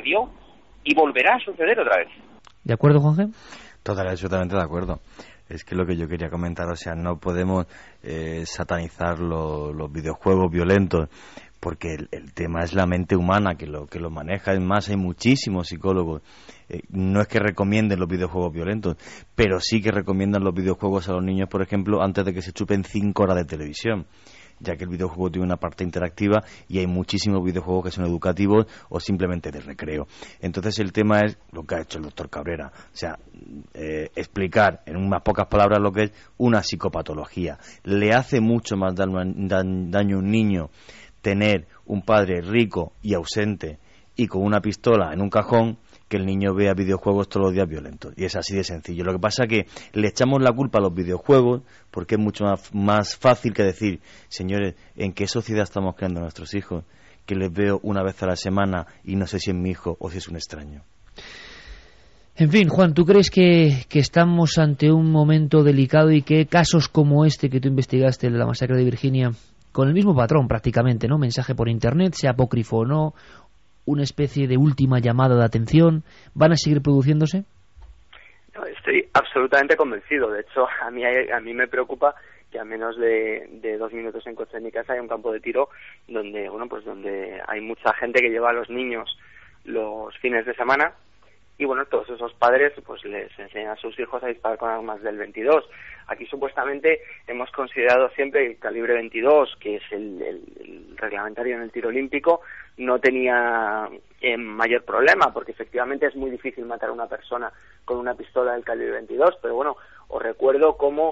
y volverá a suceder otra vez. ¿De acuerdo, Juanje? Absolutamente de acuerdo. Es que lo que yo quería comentar, o sea, no podemos satanizar los videojuegos violentos, porque el tema es la mente humana que lo maneja. Es más, hay muchísimos psicólogos. No es que recomienden los videojuegos violentos, pero sí que recomiendan los videojuegos a los niños, por ejemplo, antes de que se chupen 5 horas de televisión. ya que el videojuego tiene una parte interactiva y hay muchísimos videojuegos que son educativos o simplemente de recreo. Entonces el tema es lo que ha hecho el doctor Cabrera, o sea, explicar en unas pocas palabras lo que es una psicopatología. Le hace mucho más daño a un niño tener un padre rico y ausente y con una pistola en un cajón, que el niño vea videojuegos todos los días violentos. Y es así de sencillo. Lo que pasa es que le echamos la culpa a los videojuegos porque es mucho más fácil que decir, señores, ¿en qué sociedad estamos creando a nuestros hijos? Que les veo una vez a la semana y no sé si es mi hijo o si es un extraño. En fin, Juan, ¿tú crees que estamos ante un momento delicado y que casos como este que tú investigaste, de la masacre de Virginia, con el mismo patrón prácticamente, ¿no? Mensaje por internet, sea apócrifo o no, una especie de última llamada de atención, ¿van a seguir produciéndose? No, estoy absolutamente convencido. De hecho, a mí me preocupa que a menos de 2 minutos en coche de mi casa hay un campo de tiro donde, bueno, pues donde hay mucha gente que lleva a los niños los fines de semana y, bueno, todos esos padres pues les enseñan a sus hijos a disparar con armas del 22. Aquí supuestamente hemos considerado siempre el calibre 22, que es el reglamentario en el tiro olímpico, no tenía mayor problema, porque efectivamente es muy difícil matar a una persona con una pistola del calibre 22, pero bueno, os recuerdo cómo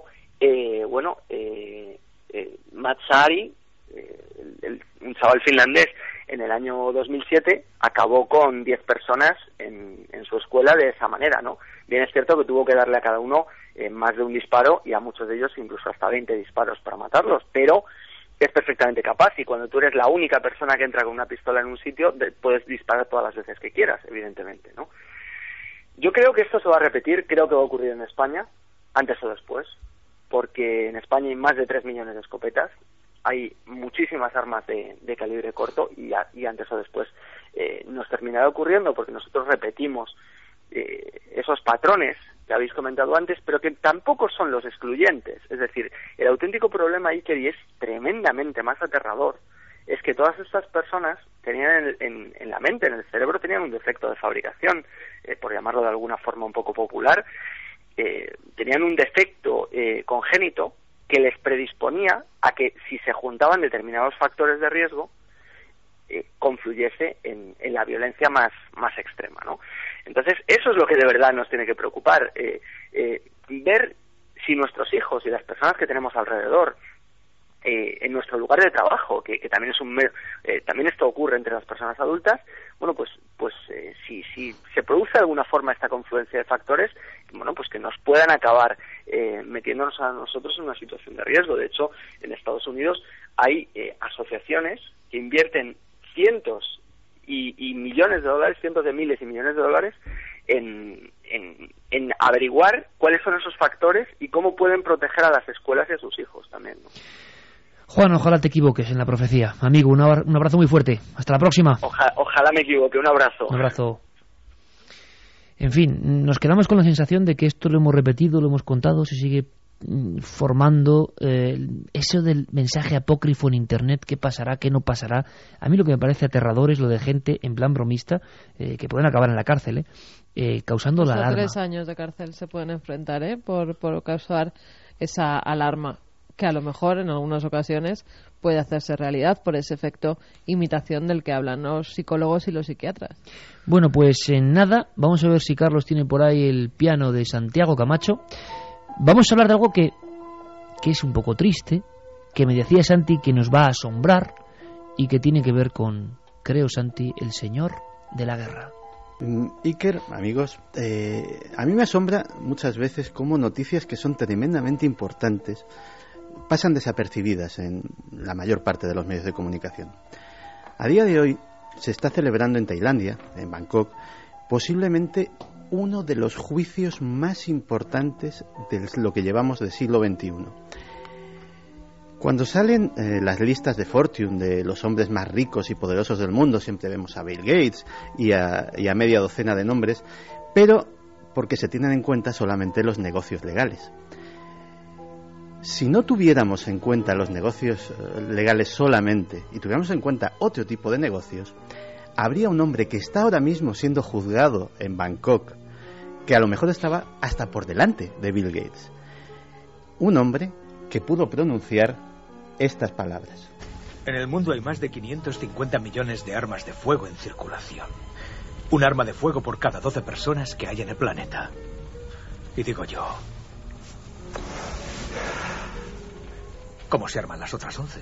Matt Sari, un chaval finlandés, en el año 2007 acabó con 10 personas en su escuela de esa manera, ¿no? Bien es cierto que tuvo que darle a cada uno más de un disparo y a muchos de ellos incluso hasta 20 disparos para matarlos, pero es perfectamente capaz, y cuando tú eres la única persona que entra con una pistola en un sitio, puedes disparar todas las veces que quieras, evidentemente, ¿no? Yo creo que esto se va a repetir, creo que va a ocurrir en España, antes o después, porque en España hay más de 3 millones de escopetas, hay muchísimas armas de calibre corto y antes o después nos terminará ocurriendo, porque nosotros repetimos esos patrones que habéis comentado antes, pero que tampoco son los excluyentes. Es decir, el auténtico problema ahí, que es tremendamente más aterrador, es que todas estas personas tenían en la mente, en el cerebro, tenían un defecto de fabricación, por llamarlo de alguna forma un poco popular, tenían un defecto congénito que les predisponía a que, si se juntaban determinados factores de riesgo, confluyese en la violencia más extrema, ¿no? Entonces, eso es lo que de verdad nos tiene que preocupar, ver si nuestros hijos y las personas que tenemos alrededor, en nuestro lugar de trabajo, que también también esto ocurre entre las personas adultas, bueno, pues si se produce de alguna forma esta confluencia de factores, bueno, pues que nos puedan acabar metiéndonos a nosotros en una situación de riesgo. De hecho, en Estados Unidos hay asociaciones que invierten cientos y millones de dólares, cientos de miles y millones de dólares en averiguar cuáles son esos factores y cómo pueden proteger a las escuelas y a sus hijos también, ¿no? Juan, ojalá te equivoques en la profecía. Amigo, un abrazo muy fuerte. Hasta la próxima. Ojalá me equivoque. Un abrazo. Un abrazo. En fin, nos quedamos con la sensación de que esto lo hemos repetido, lo hemos contado, se sigue formando eso del mensaje apócrifo en internet, qué pasará, qué no pasará. A mí lo que me parece aterrador es lo de gente en plan bromista que pueden acabar en la cárcel, causando la alarma. 3 años de cárcel se pueden enfrentar por causar esa alarma, que a lo mejor en algunas ocasiones puede hacerse realidad por ese efecto imitación del que hablan los psicólogos y los psiquiatras. Bueno, pues en nada, vamos a ver si Carlos tiene por ahí el piano de Santiago Camacho. Vamos a hablar de algo que es un poco triste, que me decía Santi que nos va a asombrar y que tiene que ver con, creo, Santi, el señor de la guerra. Iker, amigos, a mí me asombra muchas veces cómo noticias que son tremendamente importantes pasan desapercibidas en la mayor parte de los medios de comunicación. A día de hoy se está celebrando en Tailandia, en Bangkok, posiblemente uno de los juicios más importantes de lo que llevamos del siglo XXI. Cuando salen las listas de Fortune de los hombres más ricos y poderosos del mundo, siempre vemos a Bill Gates y a media docena de nombres, pero porque se tienen en cuenta solamente los negocios legales. Si no tuviéramos en cuenta los negocios legales solamente y tuviéramos en cuenta otro tipo de negocios, habría un hombre que está ahora mismo siendo juzgado en Bangkok, que a lo mejor estaba hasta por delante de Bill Gates. Un hombre que pudo pronunciar estas palabras. En el mundo hay más de 550 millones de armas de fuego en circulación. Un arma de fuego por cada 12 personas que hay en el planeta. Y digo yo, ¿cómo se arman las otras 11?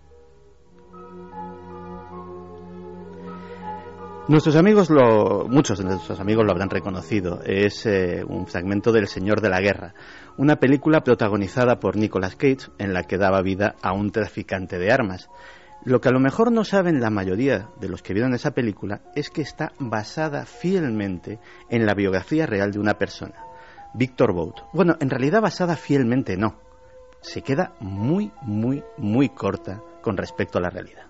Muchos de nuestros amigos lo habrán reconocido. Es un fragmento del Señor de la Guerra, una película protagonizada por Nicolas Cage en la que daba vida a un traficante de armas. Lo que a lo mejor no saben la mayoría de los que vieron esa película es que está basada fielmente en la biografía real de una persona, Victor Bout. Bueno, en realidad basada fielmente no. Se queda muy, muy, muy corta con respecto a la realidad.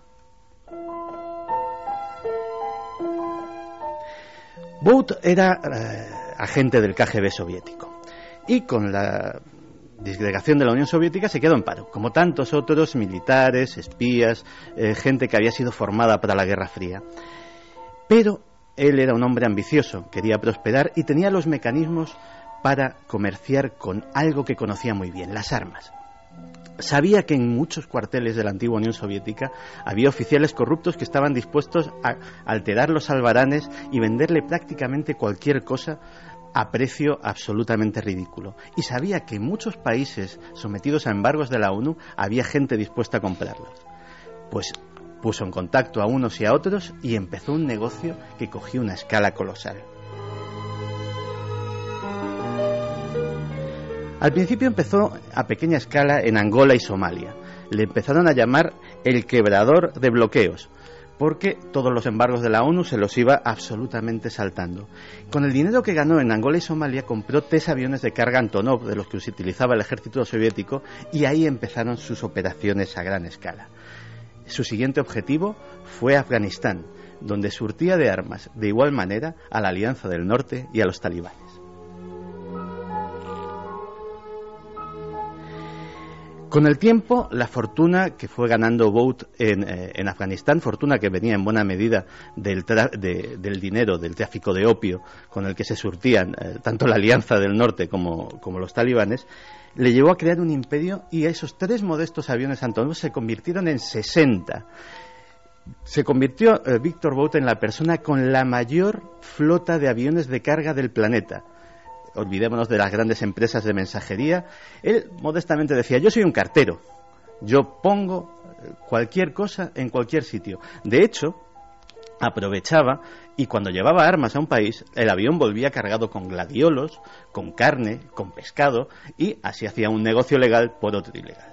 Bout era agente del KGB soviético y con la disgregación de la Unión Soviética se quedó en paro, como tantos otros militares, espías, gente que había sido formada para la Guerra Fría. Pero él era un hombre ambicioso, quería prosperar y tenía los mecanismos para comerciar con algo que conocía muy bien, las armas. Sabía que en muchos cuarteles de la antigua Unión Soviética había oficiales corruptos que estaban dispuestos a alterar los albaranes y venderle prácticamente cualquier cosa a precio absolutamente ridículo. Y sabía que en muchos países sometidos a embargos de la ONU había gente dispuesta a comprarlos. Pues puso en contacto a unos y a otros y empezó un negocio que cogió una escala colosal. Al principio empezó a pequeña escala en Angola y Somalia. Le empezaron a llamar el quebrador de bloqueos, porque todos los embargos de la ONU se los iba absolutamente saltando. Con el dinero que ganó en Angola y Somalia compró 3 aviones de carga Antonov, de los que se utilizaba el ejército soviético, y ahí empezaron sus operaciones a gran escala. Su siguiente objetivo fue Afganistán, donde surtía de armas de igual manera a la Alianza del Norte y a los talibanes. Con el tiempo, la fortuna que fue ganando Bout en Afganistán, fortuna que venía en buena medida del dinero, del tráfico de opio con el que se surtían tanto la Alianza del Norte como los talibanes, le llevó a crear un imperio y esos 3 modestos aviones Antonov se convirtieron en 60. Se convirtió Victor Bout en la persona con la mayor flota de aviones de carga del planeta. Olvidémonos de las grandes empresas de mensajería. Él modestamente decía, yo soy un cartero, yo pongo cualquier cosa en cualquier sitio. De hecho, aprovechaba y cuando llevaba armas a un país, el avión volvía cargado con gladiolos, con carne, con pescado, y así hacía un negocio legal por otro ilegal.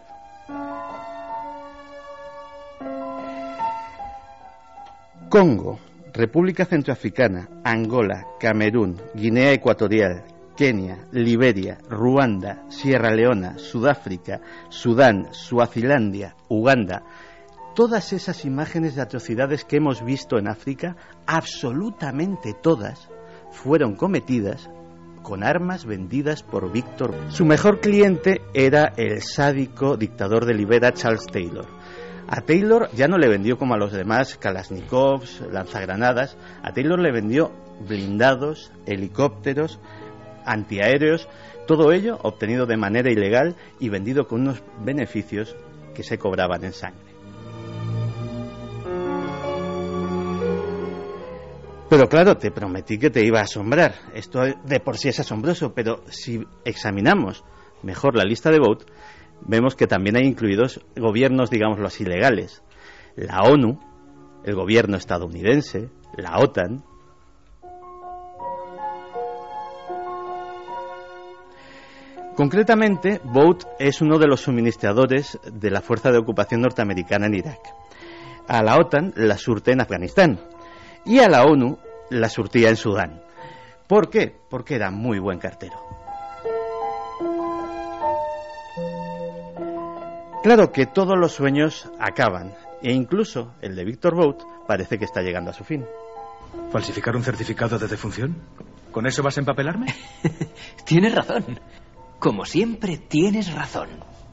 Congo, República Centroafricana, Angola, Camerún, Guinea Ecuatorial, Kenia, Liberia, Ruanda, Sierra Leona, Sudáfrica, Sudán, Suazilandia, Uganda. Todas esas imágenes de atrocidades que hemos visto en África, absolutamente todas, fueron cometidas con armas vendidas por Victor. Su mejor cliente era el sádico dictador de Liberia, Charles Taylor. A Taylor ya no le vendió como a los demás Kalashnikovs, lanzagranadas. A Taylor le vendió blindados, helicópteros, antiaéreos, todo ello obtenido de manera ilegal y vendido con unos beneficios que se cobraban en sangre. Pero claro, te prometí que te iba a asombrar. Esto de por sí es asombroso, pero si examinamos mejor la lista de Bout, vemos que también hay incluidos gobiernos, digámoslo así, legales. La ONU, el gobierno estadounidense, la OTAN. Concretamente, Bout es uno de los suministradores de la Fuerza de Ocupación Norteamericana en Irak. A la OTAN la surte en Afganistán y a la ONU la surtía en Sudán. ¿Por qué? Porque era muy buen cartero. Claro que todos los sueños acaban, e incluso el de Victor Bout parece que está llegando a su fin. ¿Falsificar un certificado de defunción? ¿Con eso vas a empapelarme? Tienes razón. Como siempre, tienes razón.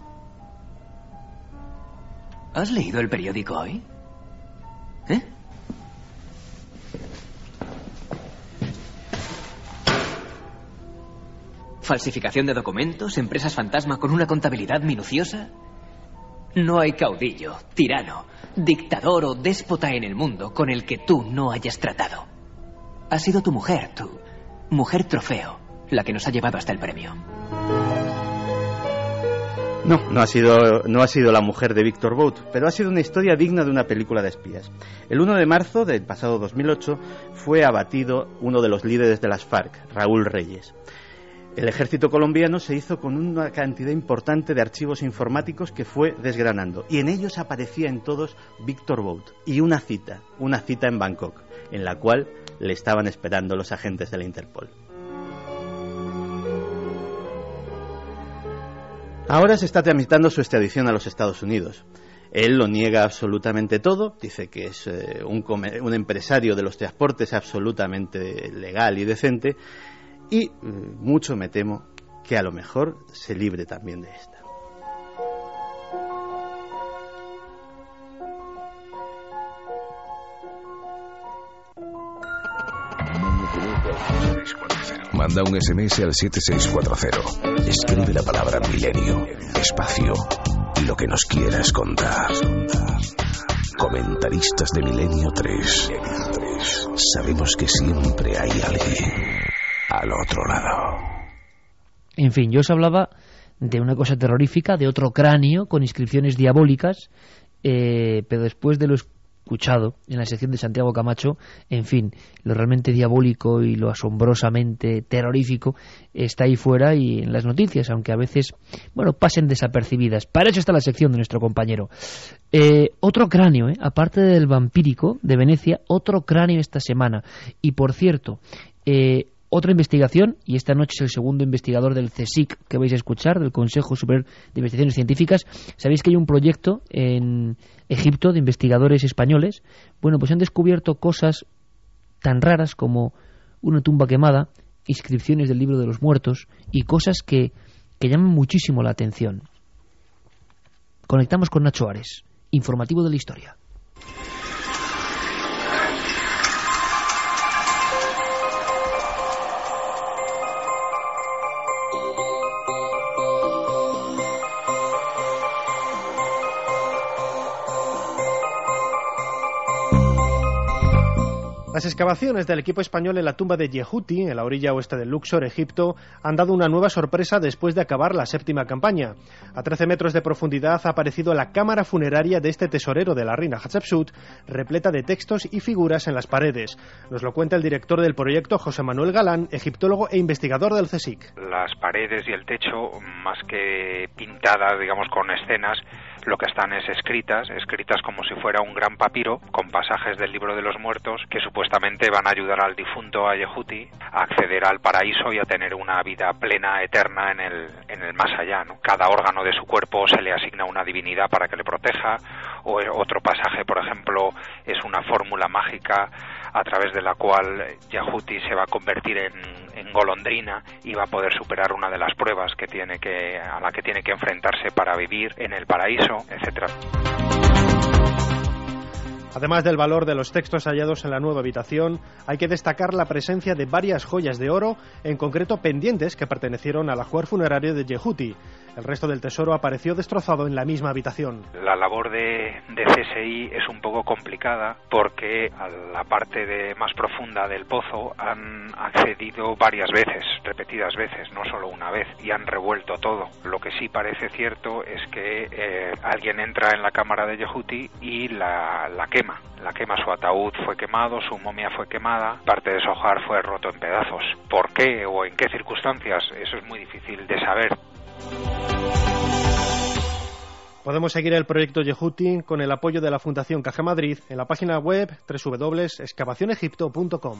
¿Has leído el periódico hoy? ¿Eh? Falsificación de documentos, empresas fantasma con una contabilidad minuciosa. No hay caudillo, tirano, dictador o déspota en el mundo con el que tú no hayas tratado. Ha sido tu mujer trofeo, la que nos ha llevado hasta el premio. No ha sido la mujer de Victor Bout, pero ha sido una historia digna de una película de espías. El 1 de marzo del pasado 2008 fue abatido uno de los líderes de las FARC, Raúl Reyes. El ejército colombiano se hizo con una cantidad importante de archivos informáticos que fue desgranando, y en ellos aparecía en todos Victor Bout y una cita en Bangkok, en la cual le estaban esperando los agentes de la Interpol. Ahora se está tramitando su extradición a los Estados Unidos. Él lo niega absolutamente todo, dice que es un empresario de los transportes absolutamente legal y decente, y mucho me temo que a lo mejor se libre también de esta. Manda un SMS al 7640. Escribe la palabra milenio, espacio, lo que nos quieras contar. Comentaristas de Milenio 3. Sabemos que siempre hay alguien al otro lado. En fin, yo os hablaba de una cosa terrorífica, de otro cráneo con inscripciones diabólicas, pero después de lo escuchado en la sección de Santiago Camacho, en fin, lo realmente diabólico y lo asombrosamente terrorífico está ahí fuera y en las noticias, aunque a veces, pasen desapercibidas. Para eso está la sección de nuestro compañero. Otro cráneo, aparte del vampírico de Venecia, otro cráneo esta semana. Y por cierto, otra investigación, y esta noche es el segundo investigador del CSIC que vais a escuchar, del Consejo Superior de Investigaciones Científicas. Sabéis que hay un proyecto en Egipto de investigadores españoles. Bueno, pues han descubierto cosas tan raras como una tumba quemada, inscripciones del libro de los muertos y cosas que llaman muchísimo la atención. Conectamos con Nacho Ares, informativo de la historia. Las excavaciones del equipo español en la tumba de Yehuti, en la orilla oeste del Luxor, Egipto, han dado una nueva sorpresa después de acabar la séptima campaña. A 13 metros de profundidad ha aparecido la cámara funeraria de este tesorero de la reina Hatshepsut, repleta de textos y figuras en las paredes. Nos lo cuenta el director del proyecto, José Manuel Galán, egiptólogo e investigador del CSIC. Las paredes y el techo, más que pintadas, digamos, con escenas, lo que están es escritas como si fuera un gran papiro con pasajes del libro de los muertos que supuestamente van a ayudar al difunto, a Yehuti, a acceder al paraíso y a tener una vida plena, eterna en el más allá, ¿no? Cada órgano de su cuerpo se le asigna una divinidad para que le proteja, o otro pasaje, por ejemplo, es una fórmula mágica a través de la cual Yehuti se va a convertir en golondrina y va a poder superar una de las pruebas a la que tiene que enfrentarse para vivir en el paraíso, etcétera. Además del valor de los textos hallados en la nueva habitación, hay que destacar la presencia de varias joyas de oro, en concreto pendientes que pertenecieron al ajuar funerario de Yehuti. El resto del tesoro apareció destrozado en la misma habitación. La labor de CSI es un poco complicada porque a la parte más profunda del pozo han accedido varias veces, repetidas veces, no solo una vez, y han revuelto todo. Lo que sí parece cierto es que alguien entra en la cámara de Yehuti y la quema. Su ataúd fue quemado, su momia fue quemada, parte de su ajuar fue roto en pedazos. ¿Por qué o en qué circunstancias? Eso es muy difícil de saber. Podemos seguir el proyecto Yehuti con el apoyo de la Fundación Caja Madrid en la página web www.excavacionegipto.com.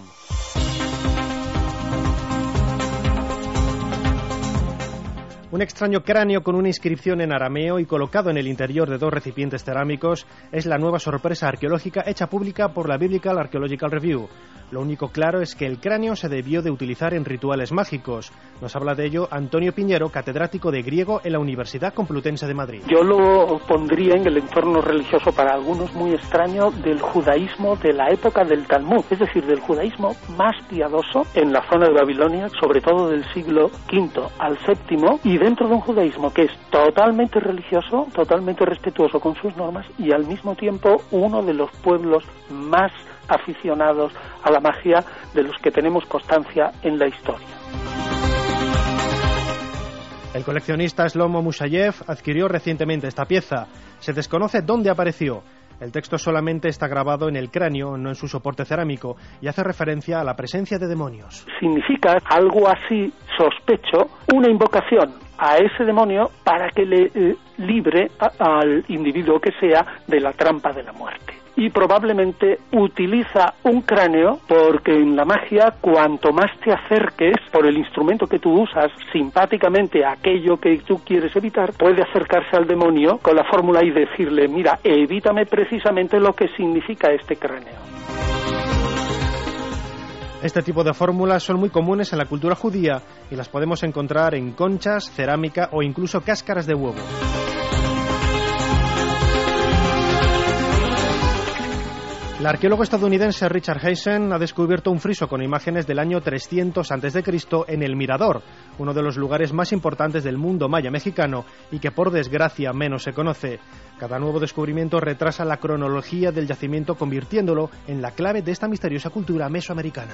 Un extraño cráneo con una inscripción en arameo y colocado en el interior de 2 recipientes cerámicos es la nueva sorpresa arqueológica hecha pública por la Biblical Archaeological Review. Lo único claro es que el cráneo se debió de utilizar en rituales mágicos. Nos habla de ello Antonio Piñero, catedrático de griego en la Universidad Complutense de Madrid. Yo lo pondría en el entorno religioso, para algunos muy extraño, del judaísmo de la época del Talmud, es decir, del judaísmo más piadoso en la zona de Babilonia, sobre todo del siglo V al VII, y dentro de un judaísmo que es totalmente religioso, totalmente respetuoso con sus normas, y al mismo tiempo uno de los pueblos más aficionados a la magia de los que tenemos constancia en la historia. El coleccionista Shlomo Mushayev adquirió recientemente esta pieza. Se desconoce dónde apareció. El texto solamente está grabado en el cráneo, no en su soporte cerámico, y hace referencia a la presencia de demonios. Significa algo así, sospecho, una invocación a ese demonio para que le libre al individuo que sea de la trampa de la muerte. Y probablemente utiliza un cráneo porque en la magia, cuanto más te acerques por el instrumento que tú usas simpáticamente a aquello que tú quieres evitar, puede acercarse al demonio con la fórmula y decirle: mira, evítame precisamente lo que significa este cráneo. Este tipo de fórmulas son muy comunes en la cultura judía y las podemos encontrar en conchas, cerámica o incluso cáscaras de huevo. El arqueólogo estadounidense Richard Hazen ha descubierto un friso con imágenes del año 300 a.C. en El Mirador, uno de los lugares más importantes del mundo maya mexicano y que por desgracia menos se conoce. Cada nuevo descubrimiento retrasa la cronología del yacimiento, convirtiéndolo en la clave de esta misteriosa cultura mesoamericana.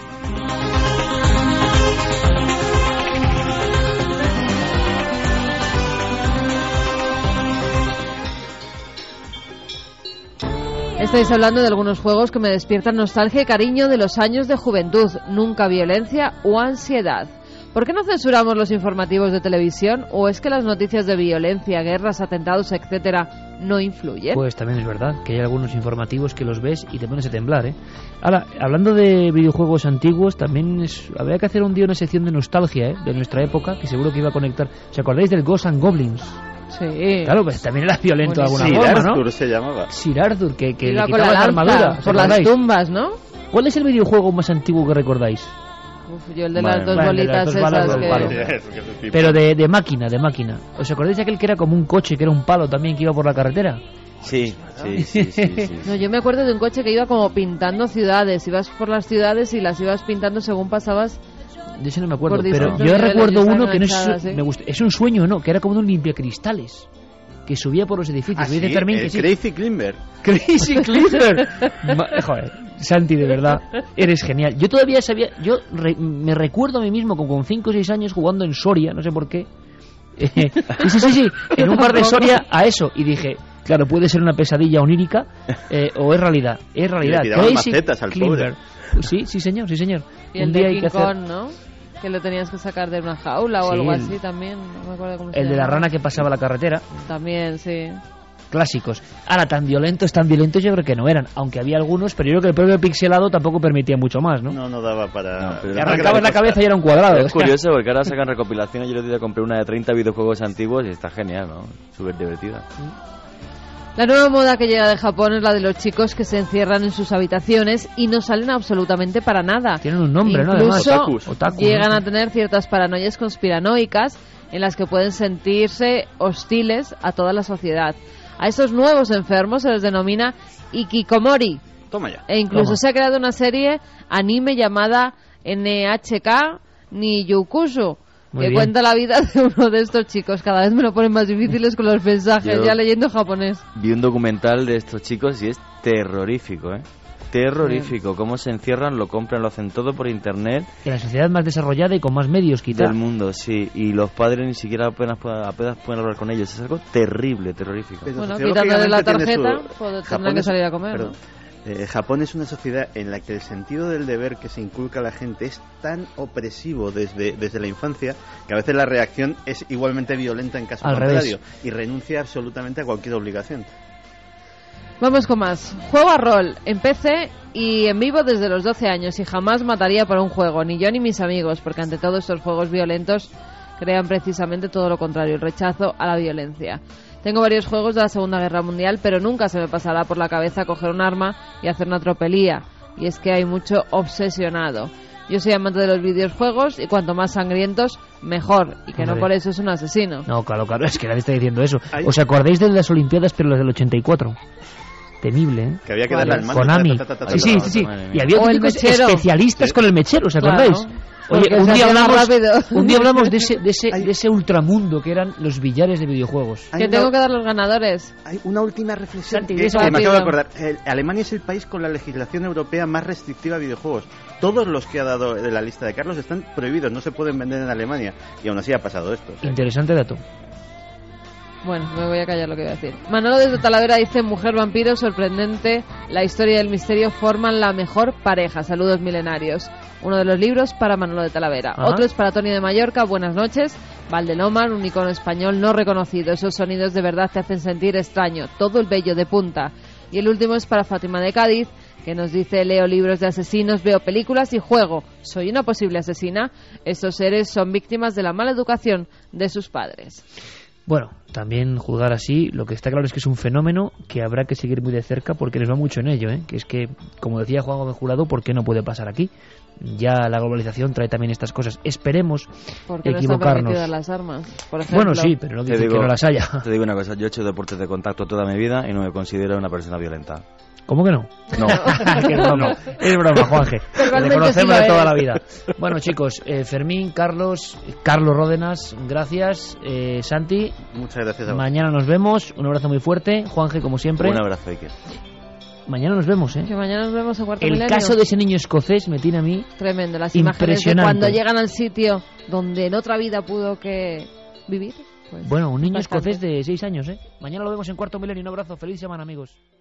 Estáis hablando de algunos juegos que me despiertan nostalgia y cariño de los años de juventud, nunca violencia o ansiedad. ¿Por qué no censuramos los informativos de televisión? ¿O es que las noticias de violencia, guerras, atentados, etcétera, no influyen? Pues también es verdad que hay algunos informativos que los ves y te pones a temblar, ¿eh? Ahora, hablando de videojuegos antiguos, también habría que hacer un día una sección de nostalgia, ¿eh? De nuestra época, que seguro que iba a conectar. ¿Os acordáis del Ghosts and Goblins? Sí. Claro, pues también era violento de alguna Sir forma, Arthur ¿no? se llamaba. Sir Arthur, que le iba quitaba con la armadura. por las tumbas, ¿no? ¿Cuál es el videojuego más antiguo que recordáis? Uf, yo el de las dos bolitas esas que... Pero de máquina. ¿Os acordáis de aquel que era como un coche, que era un palo también, que iba por la carretera? Sí. No, yo me acuerdo de un coche que iba como pintando ciudades. Ibas por las ciudades y las ibas pintando según pasabas. De eso no me acuerdo, pero yo recuerdo uno que no es, me gusta, es un sueño, ¿no? Que era como un limpiacristales que subía por los edificios. ¿Sí? Fermín, que Crazy Klimber. Crazy Klimber. Joder, Santi, de verdad, eres genial. Yo todavía sabía, me recuerdo a mí mismo con 5 o 6 años jugando en Soria, no sé por qué. Sí, en un bar de Soria a eso, y dije, claro, puede ser una pesadilla onírica o es realidad. Es realidad. Le tiraban macetas al pobre. Sí, señor. Y el de King Kong, ¿no? Que lo tenías que sacar de una jaula o algo así también. No me acuerdo cómo se llama. El de la rana que pasaba la carretera. También, sí. Clásicos. Ahora, tan violentos yo creo que no eran. Aunque había algunos, pero yo creo que el propio pixelado tampoco permitía mucho más, ¿no? No daba para... Te arrancabas la cabeza y era un cuadrado. Es curioso porque ahora sacan recopilaciones. Yo el otro día compré una de 30 videojuegos antiguos y está genial, ¿no? Súper divertida. La nueva moda que llega de Japón es la de los chicos que se encierran en sus habitaciones y no salen absolutamente para nada. Tienen un nombre, incluso, ¿no? Además, Otaku, llegan a tener ciertas paranoias conspiranoicas en las que pueden sentirse hostiles a toda la sociedad. A estos nuevos enfermos se les denomina Ikikomori. Toma ya. E incluso se ha creado una serie anime llamada NHK Niyukushu, que cuenta la vida de uno de estos chicos. Cada vez me lo ponen más difíciles con los mensajes, ya leyendo japonés. Vi un documental de estos chicos y es terrorífico, ¿eh? Terrorífico. Sí. Cómo se encierran, lo compran, lo hacen todo por internet. En la sociedad más desarrollada y con más medios, quizás. Del mundo, sí. Y los padres ni siquiera apenas pueden hablar con ellos. Es algo terrible, terrorífico. Pero bueno, quitándole la tarjeta, tendrán que salir a comer, ¿no? Japón es una sociedad en la que el sentido del deber que se inculca a la gente es tan opresivo desde la infancia que a veces la reacción es igualmente violenta en caso contrario y renuncia absolutamente a cualquier obligación. Vamos con más. Juego a rol en PC y en vivo desde los 12 años y jamás mataría por un juego, ni yo ni mis amigos, porque ante todo estos juegos violentos crean precisamente todo lo contrario, el rechazo a la violencia. Tengo varios juegos de la Segunda Guerra Mundial, pero nunca se me pasará por la cabeza coger un arma y hacer una tropelía. y es que hay mucho obsesionado. Yo soy amante de los videojuegos y cuanto más sangrientos, mejor. Y que Hombre. no por eso es un asesino. No, claro, es que nadie está diciendo eso. ¿Os acordáis de las Olimpiadas, pero las del 84? Temible, ¿eh? Que había que darle al mando. Konami. Sí. Y había O el auténticos mechero. especialistas con el mechero, ¿os acordáis? Claro. Oye, Porque un se día hacía más hablamos, rápido. de ese ultramundo que eran los billares de videojuegos. Que tengo que dar los ganadores. Hay una última reflexión. Santi, que eso me rápido. acabo de acordar. Alemania es el país con la legislación europea más restrictiva a videojuegos. Todos los que ha dado de la lista de Carlos están prohibidos, no se pueden vender en Alemania. Y aún así ha pasado esto. Interesante dato. Bueno, me voy a callar lo que voy a decir. Manolo desde Talavera dice: mujer vampiro, sorprendente, la historia y el misterio forman la mejor pareja. Saludos milenarios. Uno de los libros para Manolo de Talavera. Ajá. Otro es para Tony de Mallorca. Buenas noches. Valdelomar, un icono español no reconocido. Esos sonidos de verdad te hacen sentir extraño. Todo el vello de punta. Y el último es para Fátima de Cádiz, que nos dice: leo libros de asesinos, veo películas y juego. ¿Soy una posible asesina? Estos seres son víctimas de la mala educación de sus padres. Bueno, también juzgar así, lo que está claro es que es un fenómeno que habrá que seguir muy de cerca porque les va mucho en ello, ¿eh? Que es que, como decía Juan Gómez Jurado, ¿por qué no puede pasar aquí? Ya la globalización trae también estas cosas. Esperemos Porque no están equivocarnos. permitidas las armas, por ejemplo. Bueno, sí, pero no dicen que no las haya. Te digo una cosa, yo he hecho deportes de contacto toda mi vida y no me considero una persona violenta. ¿Cómo que no? No. Es broma, es broma, Juanje. Normalmente Le conocemos sí lo de toda es. la vida. Bueno, chicos, Fermín, Carlos Ródenas, gracias. Santi, Muchas gracias a vos. mañana nos vemos. Un abrazo muy fuerte. Juanje, como siempre. Un abrazo, Iker. Mañana nos vemos, ¿eh? Que mañana nos vemos en Cuarto El Milenio. caso de ese niño escocés me tiene a mí Tremendo, las imágenes de impresionante. cuando llegan al sitio donde en otra vida pudo que vivir. Pues, Bueno, un niño bastante. escocés de 6 años, ¿eh? Mañana lo vemos en Cuarto Milenio. Un abrazo. Feliz semana, amigos.